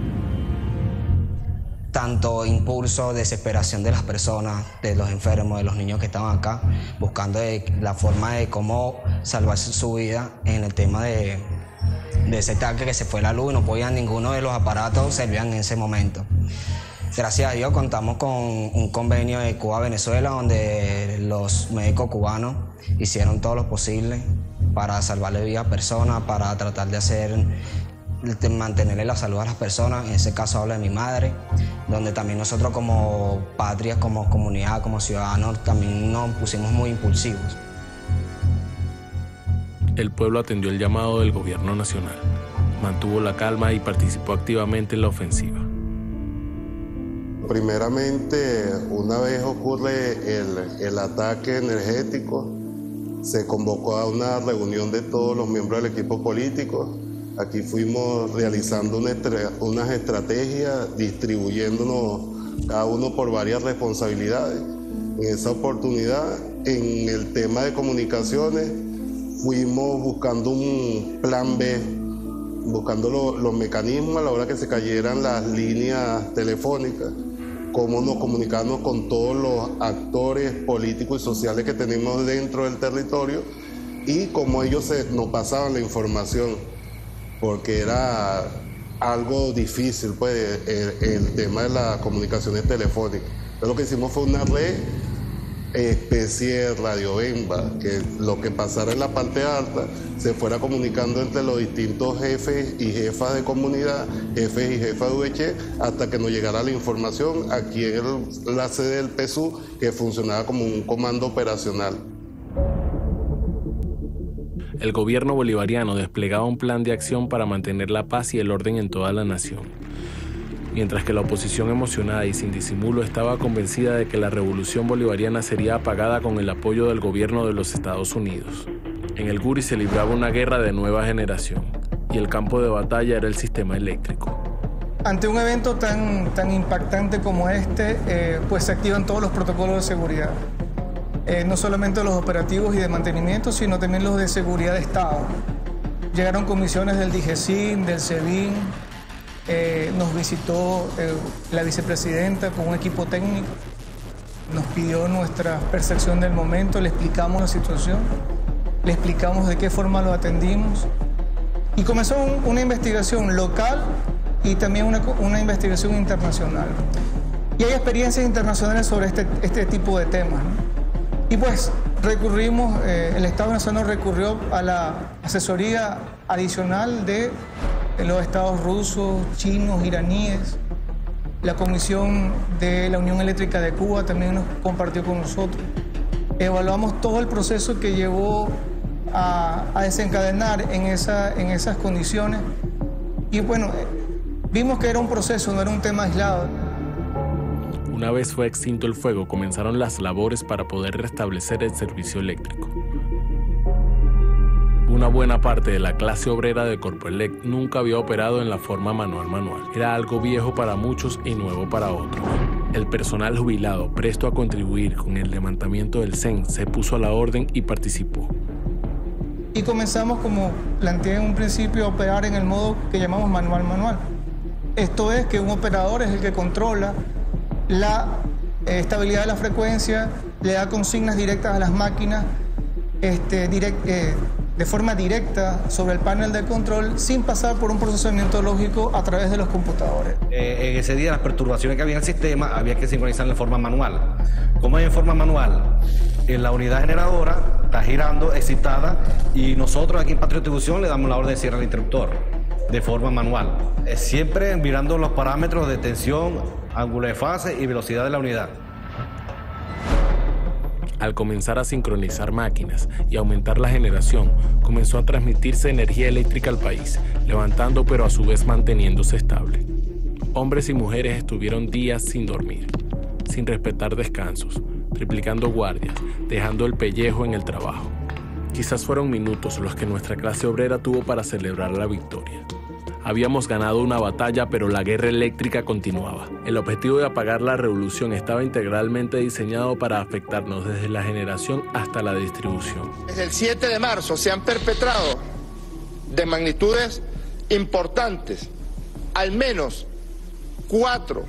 Tanto impulso, desesperación de las personas, de los enfermos, de los niños que estaban acá, buscando de, la forma de cómo salvarse su vida en el tema de, de ese tanque que se fue la luz y no podían ninguno de los aparatos servían en ese momento. Gracias a Dios contamos con un convenio de Cuba-Venezuela donde los médicos cubanos hicieron todo lo posible para salvarle vida a personas, para tratar de hacer, de mantenerle la salud a las personas. En ese caso hablo de mi madre, donde también nosotros como patria, como comunidad, como ciudadanos, también nos pusimos muy impulsivos. El pueblo atendió el llamado del gobierno nacional, mantuvo la calma y participó activamente en la ofensiva. Primeramente, una vez ocurre el, el ataque energético, se convocó a una reunión de todos los miembros del equipo político. Aquí fuimos realizando una, unas estrategias, distribuyéndonos cada uno por varias responsabilidades. En esa oportunidad, en el tema de comunicaciones, fuimos buscando un plan B, buscando lo, los mecanismos a la hora que se cayeran las líneas telefónicas, cómo nos comunicamos con todos los actores políticos y sociales que tenemos dentro del territorio y cómo ellos se, nos pasaban la información, porque era algo difícil, pues, el, el tema de las comunicaciones telefónicas. Entonces, lo que hicimos fue una red especie de radio bemba, que lo que pasara en la parte alta se fuera comunicando entre los distintos jefes y jefas de comunidad, jefes y jefas de U V C, hasta que nos llegara la información aquí en el, la sede del P S U, que funcionaba como un comando operacional. El gobierno bolivariano desplegaba un plan de acción para mantener la paz y el orden en toda la nación, mientras que la oposición emocionada y sin disimulo estaba convencida de que la revolución bolivariana sería apagada con el apoyo del gobierno de los Estados Unidos. En el Guri se libraba una guerra de nueva generación y el campo de batalla era el sistema eléctrico. Ante un evento tan, tan impactante como este, eh, pues se activan todos los protocolos de seguridad. Eh, no solamente los operativos y de mantenimiento, sino también los de seguridad de Estado. Llegaron comisiones del DIGESIN, del SEBIN, eh, nos visitó eh, la vicepresidenta con un equipo técnico nos pidió nuestra percepción del momento, le explicamos la situación, le explicamos de qué forma lo atendimos y comenzó un, una investigación local y también una, una investigación internacional. Y hay experiencias internacionales sobre este, este tipo de temas, ¿no? Y pues recurrimos, eh, el Estado venezolano recurrió a la asesoría adicional de los estados rusos, chinos, iraníes. La Comisión de la Unión Eléctrica de Cuba también nos compartió con nosotros. Evaluamos todo el proceso que llevó a, a desencadenar en, esa, en esas condiciones. Y bueno, vimos que era un proceso, no era un tema aislado. Una vez fue extinto el fuego, comenzaron las labores para poder restablecer el servicio eléctrico. Una buena parte de la clase obrera de Corpoelec nunca había operado en la forma manual-manual. Era algo viejo para muchos y nuevo para otros. El personal jubilado, presto a contribuir con el levantamiento del C E N, se puso a la orden y participó. Y comenzamos, como planteé en un principio, a operar en el modo que llamamos manual-manual. Esto es que un operador es el que controla la eh, estabilidad de la frecuencia, le da consignas directas a las máquinas este, direct, eh, de forma directa sobre el panel de control sin pasar por un procesamiento lógico a través de los computadores. Eh, en ese día las perturbaciones que había en el sistema había que sincronizarlas de forma manual. ¿Cómo es en forma manual? En la unidad generadora está girando, excitada, y nosotros aquí en Patria Distribución le damos la orden de cierre al interruptor de forma manual. Eh, siempre mirando los parámetros de tensión, ángulo de fase y velocidad de la unidad. Al comenzar a sincronizar máquinas y aumentar la generación, comenzó a transmitirse energía eléctrica al país, levantando pero a su vez manteniéndose estable. Hombres y mujeres estuvieron días sin dormir, sin respetar descansos, triplicando guardias, dejando el pellejo en el trabajo. Quizás fueron minutos los que nuestra clase obrera tuvo para celebrar la victoria. Habíamos ganado una batalla, pero la guerra eléctrica continuaba. El objetivo de apagar la revolución estaba integralmente diseñado para afectarnos desde la generación hasta la distribución. Desde el siete de marzo se han perpetrado de magnitudes importantes, al menos cuatro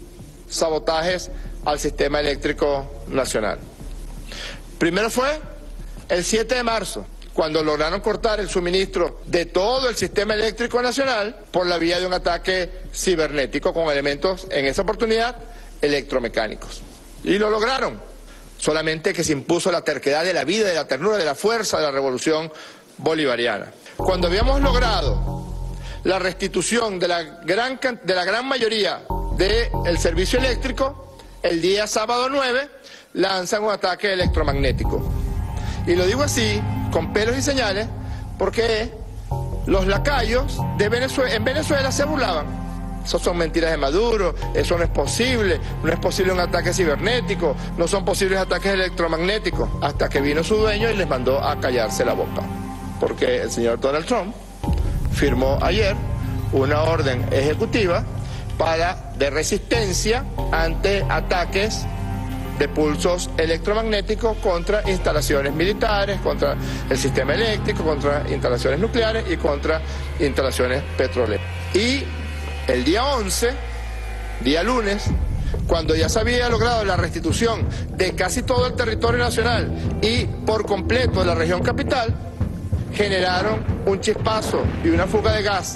sabotajes al sistema eléctrico nacional. Primero fue el siete de marzo, cuando lograron cortar el suministro de todo el sistema eléctrico nacional por la vía de un ataque cibernético con elementos, en esa oportunidad, electromecánicos. Y lo lograron, solamente que se impuso la terquedad de la vida, de la ternura, de la fuerza de la revolución bolivariana. Cuando habíamos logrado la restitución de la gran, de la gran mayoría del servicio eléctrico, el día sábado nueve lanzan un ataque electromagnético. Y lo digo así, con pelos y señales, porque los lacayos de Venezuela, en Venezuela se burlaban. Eso son mentiras de Maduro, eso no es posible, no es posible un ataque cibernético, no son posibles ataques electromagnéticos, hasta que vino su dueño y les mandó a callarse la boca. Porque el señor Donald Trump firmó ayer una orden ejecutiva para, de resistencia ante ataques de pulsos electromagnéticos contra instalaciones militares, contra el sistema eléctrico, contra instalaciones nucleares y contra instalaciones petroleras. Y el día once, día lunes, cuando ya se había logrado la restitución de casi todo el territorio nacional y por completo de la región capital, generaron un chispazo y una fuga de gas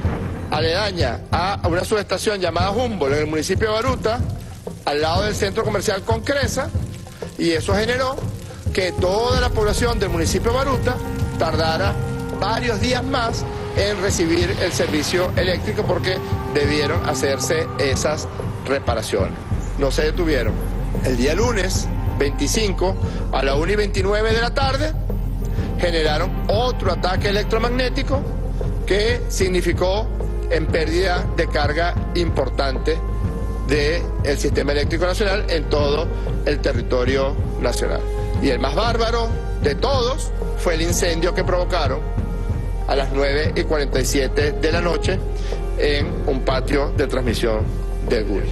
aledaña a una subestación llamada Humboldt en el municipio de Baruta, al lado del centro comercial Concresa, y eso generó que toda la población del municipio de Baruta tardara varios días más en recibir el servicio eléctrico porque debieron hacerse esas reparaciones. No se detuvieron. El día lunes veinticinco a la una y veintinueve de la tarde generaron otro ataque electromagnético que significó en pérdida de carga importante del sistema eléctrico nacional en todo el territorio nacional. Y el más bárbaro de todos fue el incendio que provocaron a las nueve y cuarenta y siete de la noche en un patio de transmisión del G U R I.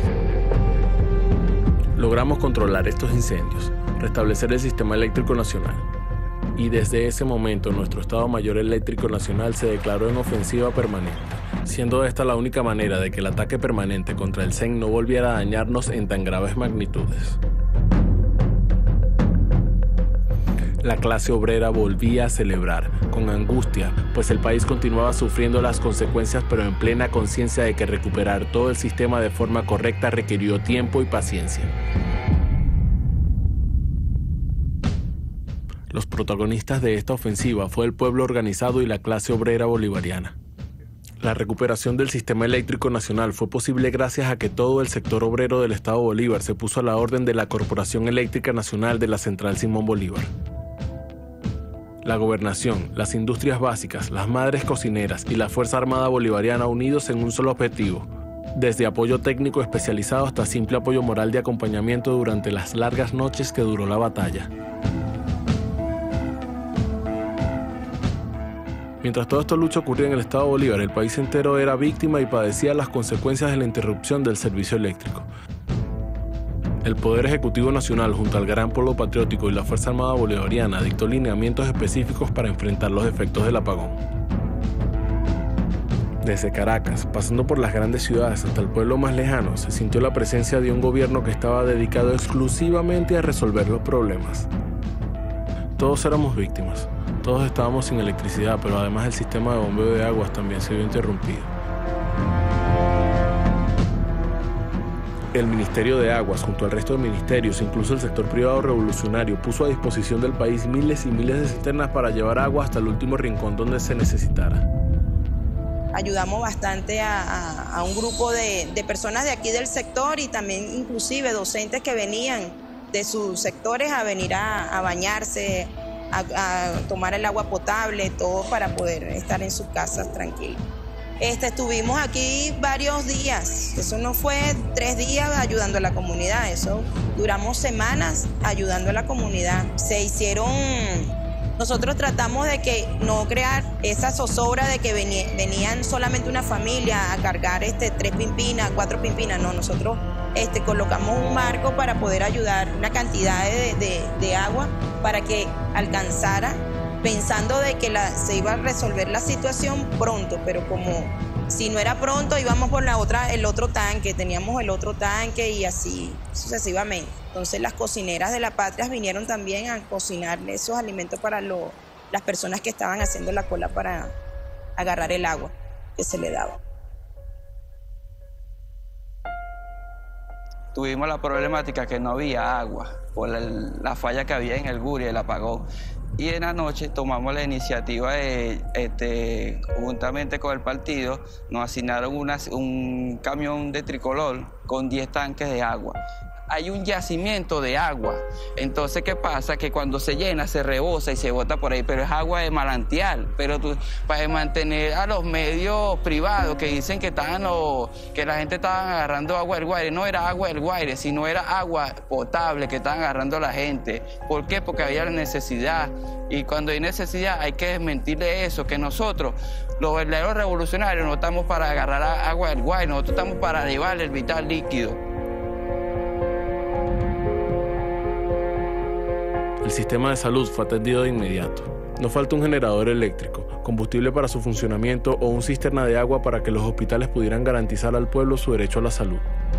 Logramos controlar estos incendios, restablecer el sistema eléctrico nacional. Y desde ese momento nuestro Estado Mayor Eléctrico Nacional se declaró en ofensiva permanente, siendo esta la única manera de que el ataque permanente contra el C E N no volviera a dañarnos en tan graves magnitudes. La clase obrera volvía a celebrar, con angustia, pues el país continuaba sufriendo las consecuencias, pero en plena conciencia de que recuperar todo el sistema de forma correcta requirió tiempo y paciencia. Los protagonistas de esta ofensiva fue el pueblo organizado y la clase obrera bolivariana. La recuperación del sistema eléctrico nacional fue posible gracias a que todo el sector obrero del Estado Bolívar se puso a la orden de la Corporación Eléctrica Nacional de la Central Simón Bolívar. La gobernación, las industrias básicas, las madres cocineras y la Fuerza Armada Bolivariana unidos en un solo objetivo, desde apoyo técnico especializado hasta simple apoyo moral de acompañamiento durante las largas noches que duró la batalla. Mientras toda esta lucha ocurría en el Estado Bolívar, el país entero era víctima y padecía las consecuencias de la interrupción del servicio eléctrico. El Poder Ejecutivo Nacional, junto al Gran Polo Patriótico y la Fuerza Armada Bolivariana, dictó lineamientos específicos para enfrentar los efectos del apagón. Desde Caracas, pasando por las grandes ciudades hasta el pueblo más lejano, se sintió la presencia de un gobierno que estaba dedicado exclusivamente a resolver los problemas. Todos éramos víctimas. Todos estábamos sin electricidad, pero además el sistema de bombeo de aguas también se vio interrumpido. El Ministerio de Aguas, junto al resto de ministerios, incluso el sector privado revolucionario, puso a disposición del país miles y miles de cisternas para llevar agua hasta el último rincón donde se necesitara. Ayudamos bastante a, a, a un grupo de, de personas de aquí del sector y también inclusive docentes que venían de sus sectores a venir a, a bañarse, A, a tomar el agua potable, todo para poder estar en sus casas tranquilos. Este, estuvimos aquí varios días, eso no fue tres días ayudando a la comunidad, eso duramos semanas ayudando a la comunidad. Se hicieron, nosotros tratamos de que no crear esa zozobra de que venía, venían solamente una familia a cargar este, tres pimpinas, cuatro pimpinas, no, nosotros Este, colocamos un marco para poder ayudar una cantidad de, de, de agua para que alcanzara, pensando de que la, se iba a resolver la situación pronto, pero como si no era pronto íbamos por la otra, el otro tanque, teníamos el otro tanque y así sucesivamente. Entonces las cocineras de La Patria vinieron también a cocinar esos alimentos para lo, las personas que estaban haciendo la cola para agarrar el agua que se le daba. Tuvimos la problemática que no había agua por la, la falla que había en el Guria, el apagón. Y en la noche tomamos la iniciativa de, este, juntamente con el partido, nos asignaron una, un camión de tricolor con diez tanques de agua. Hay un yacimiento de agua, entonces ¿qué pasa? Que cuando se llena se rebosa y se bota por ahí, pero es agua de manantial. Pero tú, para mantener a los medios privados que dicen que, estaban los, que la gente estaba agarrando agua del Guaire, no era agua del Guaire, sino era agua potable que estaban agarrando la gente. ¿Por qué? Porque había necesidad, y cuando hay necesidad hay que desmentirle eso, que nosotros, los verdaderos revolucionarios, no estamos para agarrar agua del Guaire, nosotros estamos para llevarle el vital líquido. El sistema de salud fue atendido de inmediato. No falta un generador eléctrico, combustible para su funcionamiento o un cisterna de agua para que los hospitales pudieran garantizar al pueblo su derecho a la salud.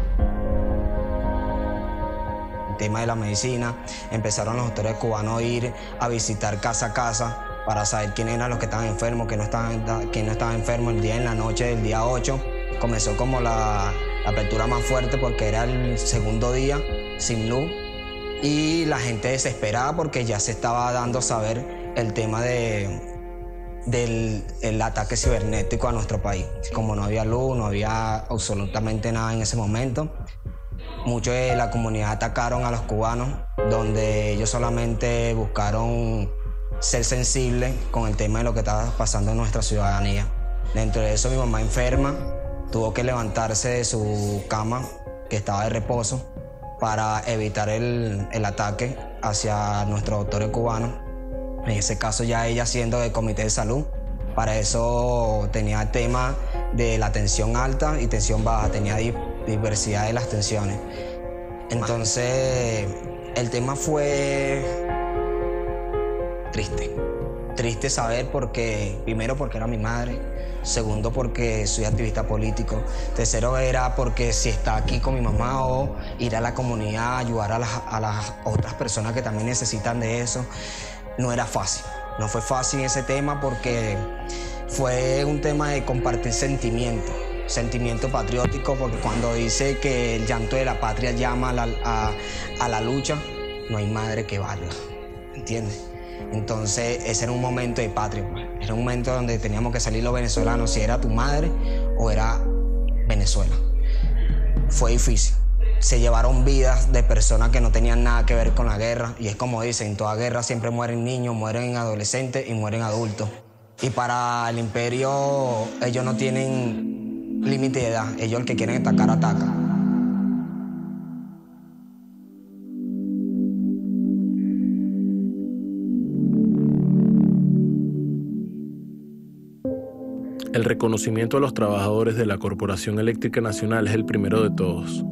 El tema de la medicina, empezaron los doctores cubanos a ir a visitar casa a casa para saber quién eran los que estaban enfermos, quién no estaban, quién no estaba enfermo. El día en la noche del día ocho comenzó como la, la apertura más fuerte porque era el segundo día sin luz. Y la gente desesperada porque ya se estaba dando a saber el tema de, del el ataque cibernético a nuestro país. Como no había luz, no había absolutamente nada en ese momento, muchos de la comunidad atacaron a los cubanos, donde ellos solamente buscaron ser sensibles con el tema de lo que estaba pasando en nuestra ciudadanía. Dentro de eso mi mamá enferma, tuvo que levantarse de su cama, que estaba de reposo, para evitar el, el ataque hacia nuestros doctores cubanos. En ese caso ya ella siendo del comité de salud, para eso tenía tema de la tensión alta y tensión baja, tenía di diversidad de las tensiones. Entonces el tema fue triste, triste saber porque, primero porque era mi madre, segundo porque soy activista político, tercero era porque si está aquí con mi mamá o ir a la comunidad, ayudar a las, a las otras personas que también necesitan de eso. no era fácil. No fue fácil ese tema porque fue un tema de compartir sentimientos, sentimiento patriótico, porque cuando dice que el llanto de la patria llama a la, a, a la lucha, no hay madre que valga, ¿entiendes? Entonces ese era un momento de patria, pues. Era un momento donde teníamos que salir los venezolanos, si era tu madre o era Venezuela. Fue difícil. Se llevaron vidas de personas que no tenían nada que ver con la guerra, y es como dicen, en toda guerra siempre mueren niños, mueren adolescentes y mueren adultos. Y para el imperio ellos no tienen límite de edad, ellos el que quieren atacar, ataca. El reconocimiento a los trabajadores de la Corporación Eléctrica Nacional es el primero de todos.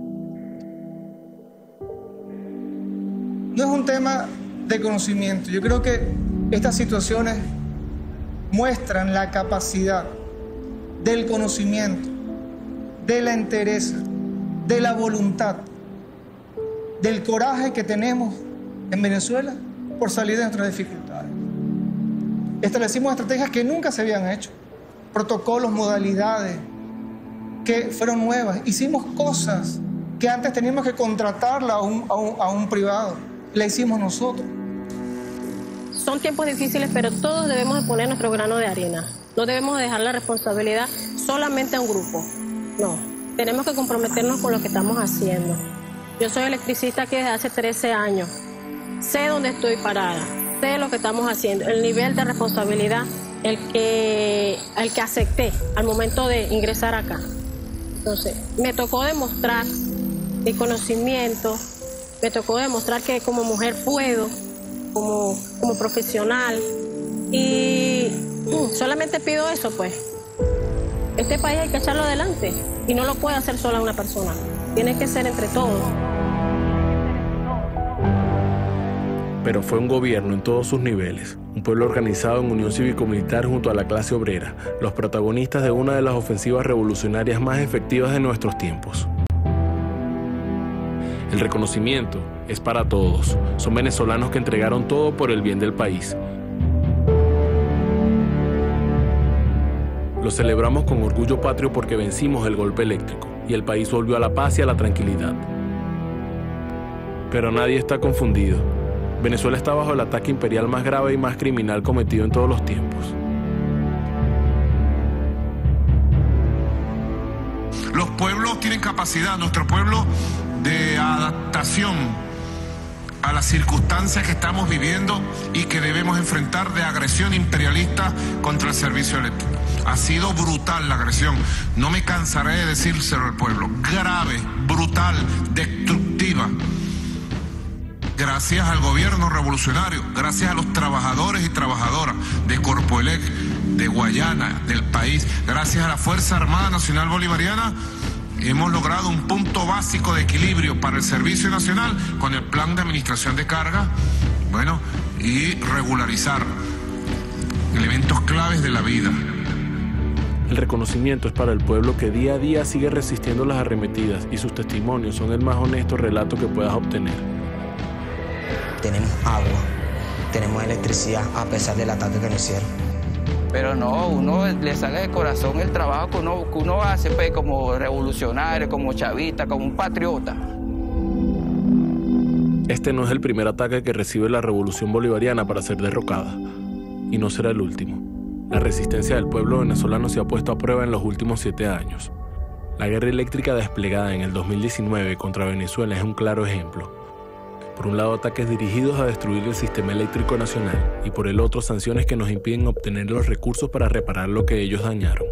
No es un tema de conocimiento. Yo creo que estas situaciones muestran la capacidad del conocimiento, de la entereza, de la voluntad, del coraje que tenemos en Venezuela por salir de nuestras dificultades. Establecimos estrategias que nunca se habían hecho, protocolos, modalidades que fueron nuevas. Hicimos cosas que antes teníamos que contratarla a un, a un, a un privado. La hicimos nosotros. Son tiempos difíciles, pero todos debemos de poner nuestro grano de arena. No debemos dejar la responsabilidad solamente a un grupo. No, tenemos que comprometernos con lo que estamos haciendo. Yo soy electricista aquí desde hace trece años. Sé dónde estoy parada, sé lo que estamos haciendo, el nivel de responsabilidad el que, el que acepté al momento de ingresar acá. Entonces, me tocó demostrar mi conocimiento, me tocó demostrar que como mujer puedo, como, como profesional, y uh, solamente pido eso, pues. Este país hay que echarlo adelante y no lo puede hacer sola una persona, tiene que ser entre todos. Pero fue un gobierno en todos sus niveles, un pueblo organizado en unión cívico-militar junto a la clase obrera, los protagonistas de una de las ofensivas revolucionarias más efectivas de nuestros tiempos. El reconocimiento es para todos. Son venezolanos que entregaron todo por el bien del país. Lo celebramos con orgullo patrio porque vencimos el golpe eléctrico y el país volvió a la paz y a la tranquilidad. Pero nadie está confundido. Venezuela está bajo el ataque imperial más grave y más criminal cometido en todos los tiempos. Los pueblos tienen capacidad, nuestro pueblo, de adaptación a las circunstancias que estamos viviendo y que debemos enfrentar de agresión imperialista contra el servicio eléctrico. Ha sido brutal la agresión, no me cansaré de decírselo al pueblo, grave, brutal, destructiva. Gracias al gobierno revolucionario, gracias a los trabajadores y trabajadoras de Corpoelec, de Guayana, del país, gracias a la Fuerza Armada Nacional Bolivariana, hemos logrado un punto básico de equilibrio para el Servicio Nacional con el plan de administración de carga, bueno, y regularizar elementos claves de la vida. El reconocimiento es para el pueblo que día a día sigue resistiendo las arremetidas y sus testimonios son el más honesto relato que puedas obtener. Tenemos agua, tenemos electricidad a pesar del ataque que nos hicieron. Pero no, uno le sale del corazón el trabajo que uno, que uno hace pues, como revolucionario, como chavista, como un patriota. Este no es el primer ataque que recibe la revolución bolivariana para ser derrocada, y no será el último. La resistencia del pueblo venezolano se ha puesto a prueba en los últimos siete años. La guerra eléctrica desplegada en el dos mil diecinueve contra Venezuela es un claro ejemplo. Por un lado, ataques dirigidos a destruir el sistema eléctrico nacional y por el otro, sanciones que nos impiden obtener los recursos para reparar lo que ellos dañaron.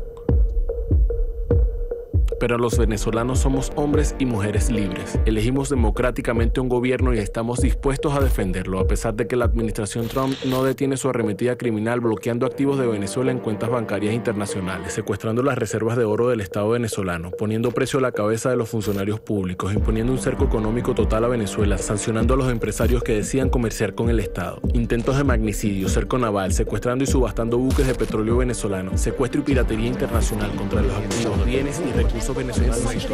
Pero los venezolanos somos hombres y mujeres libres. Elegimos democráticamente un gobierno y estamos dispuestos a defenderlo, a pesar de que la administración Trump no detiene su arremetida criminal bloqueando activos de Venezuela en cuentas bancarias internacionales, secuestrando las reservas de oro del Estado venezolano, poniendo precio a la cabeza de los funcionarios públicos, imponiendo un cerco económico total a Venezuela, sancionando a los empresarios que decían comerciar con el Estado, intentos de magnicidio, cerco naval, secuestrando y subastando buques de petróleo venezolano, secuestro y piratería internacional contra los activos, bienes y recursos recursos venezolanos. Qui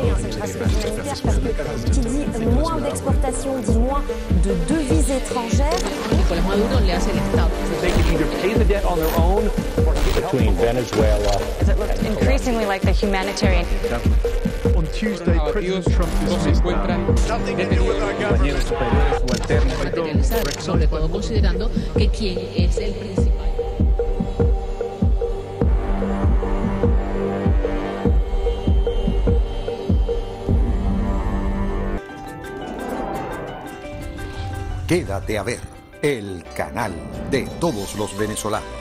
dit moins d'exportation, dit moins de devises étrangères. Nicolás Maduro le hace el Estado. They can either pay the debt on their own or between Venezuela. It looked increasingly like the humanitarian. On Tuesday, President Trump dismissed nothing to do with our government. Materializar, sobre todo considerando que quien es el principal. Quédate a ver, el canal de todos los venezolanos.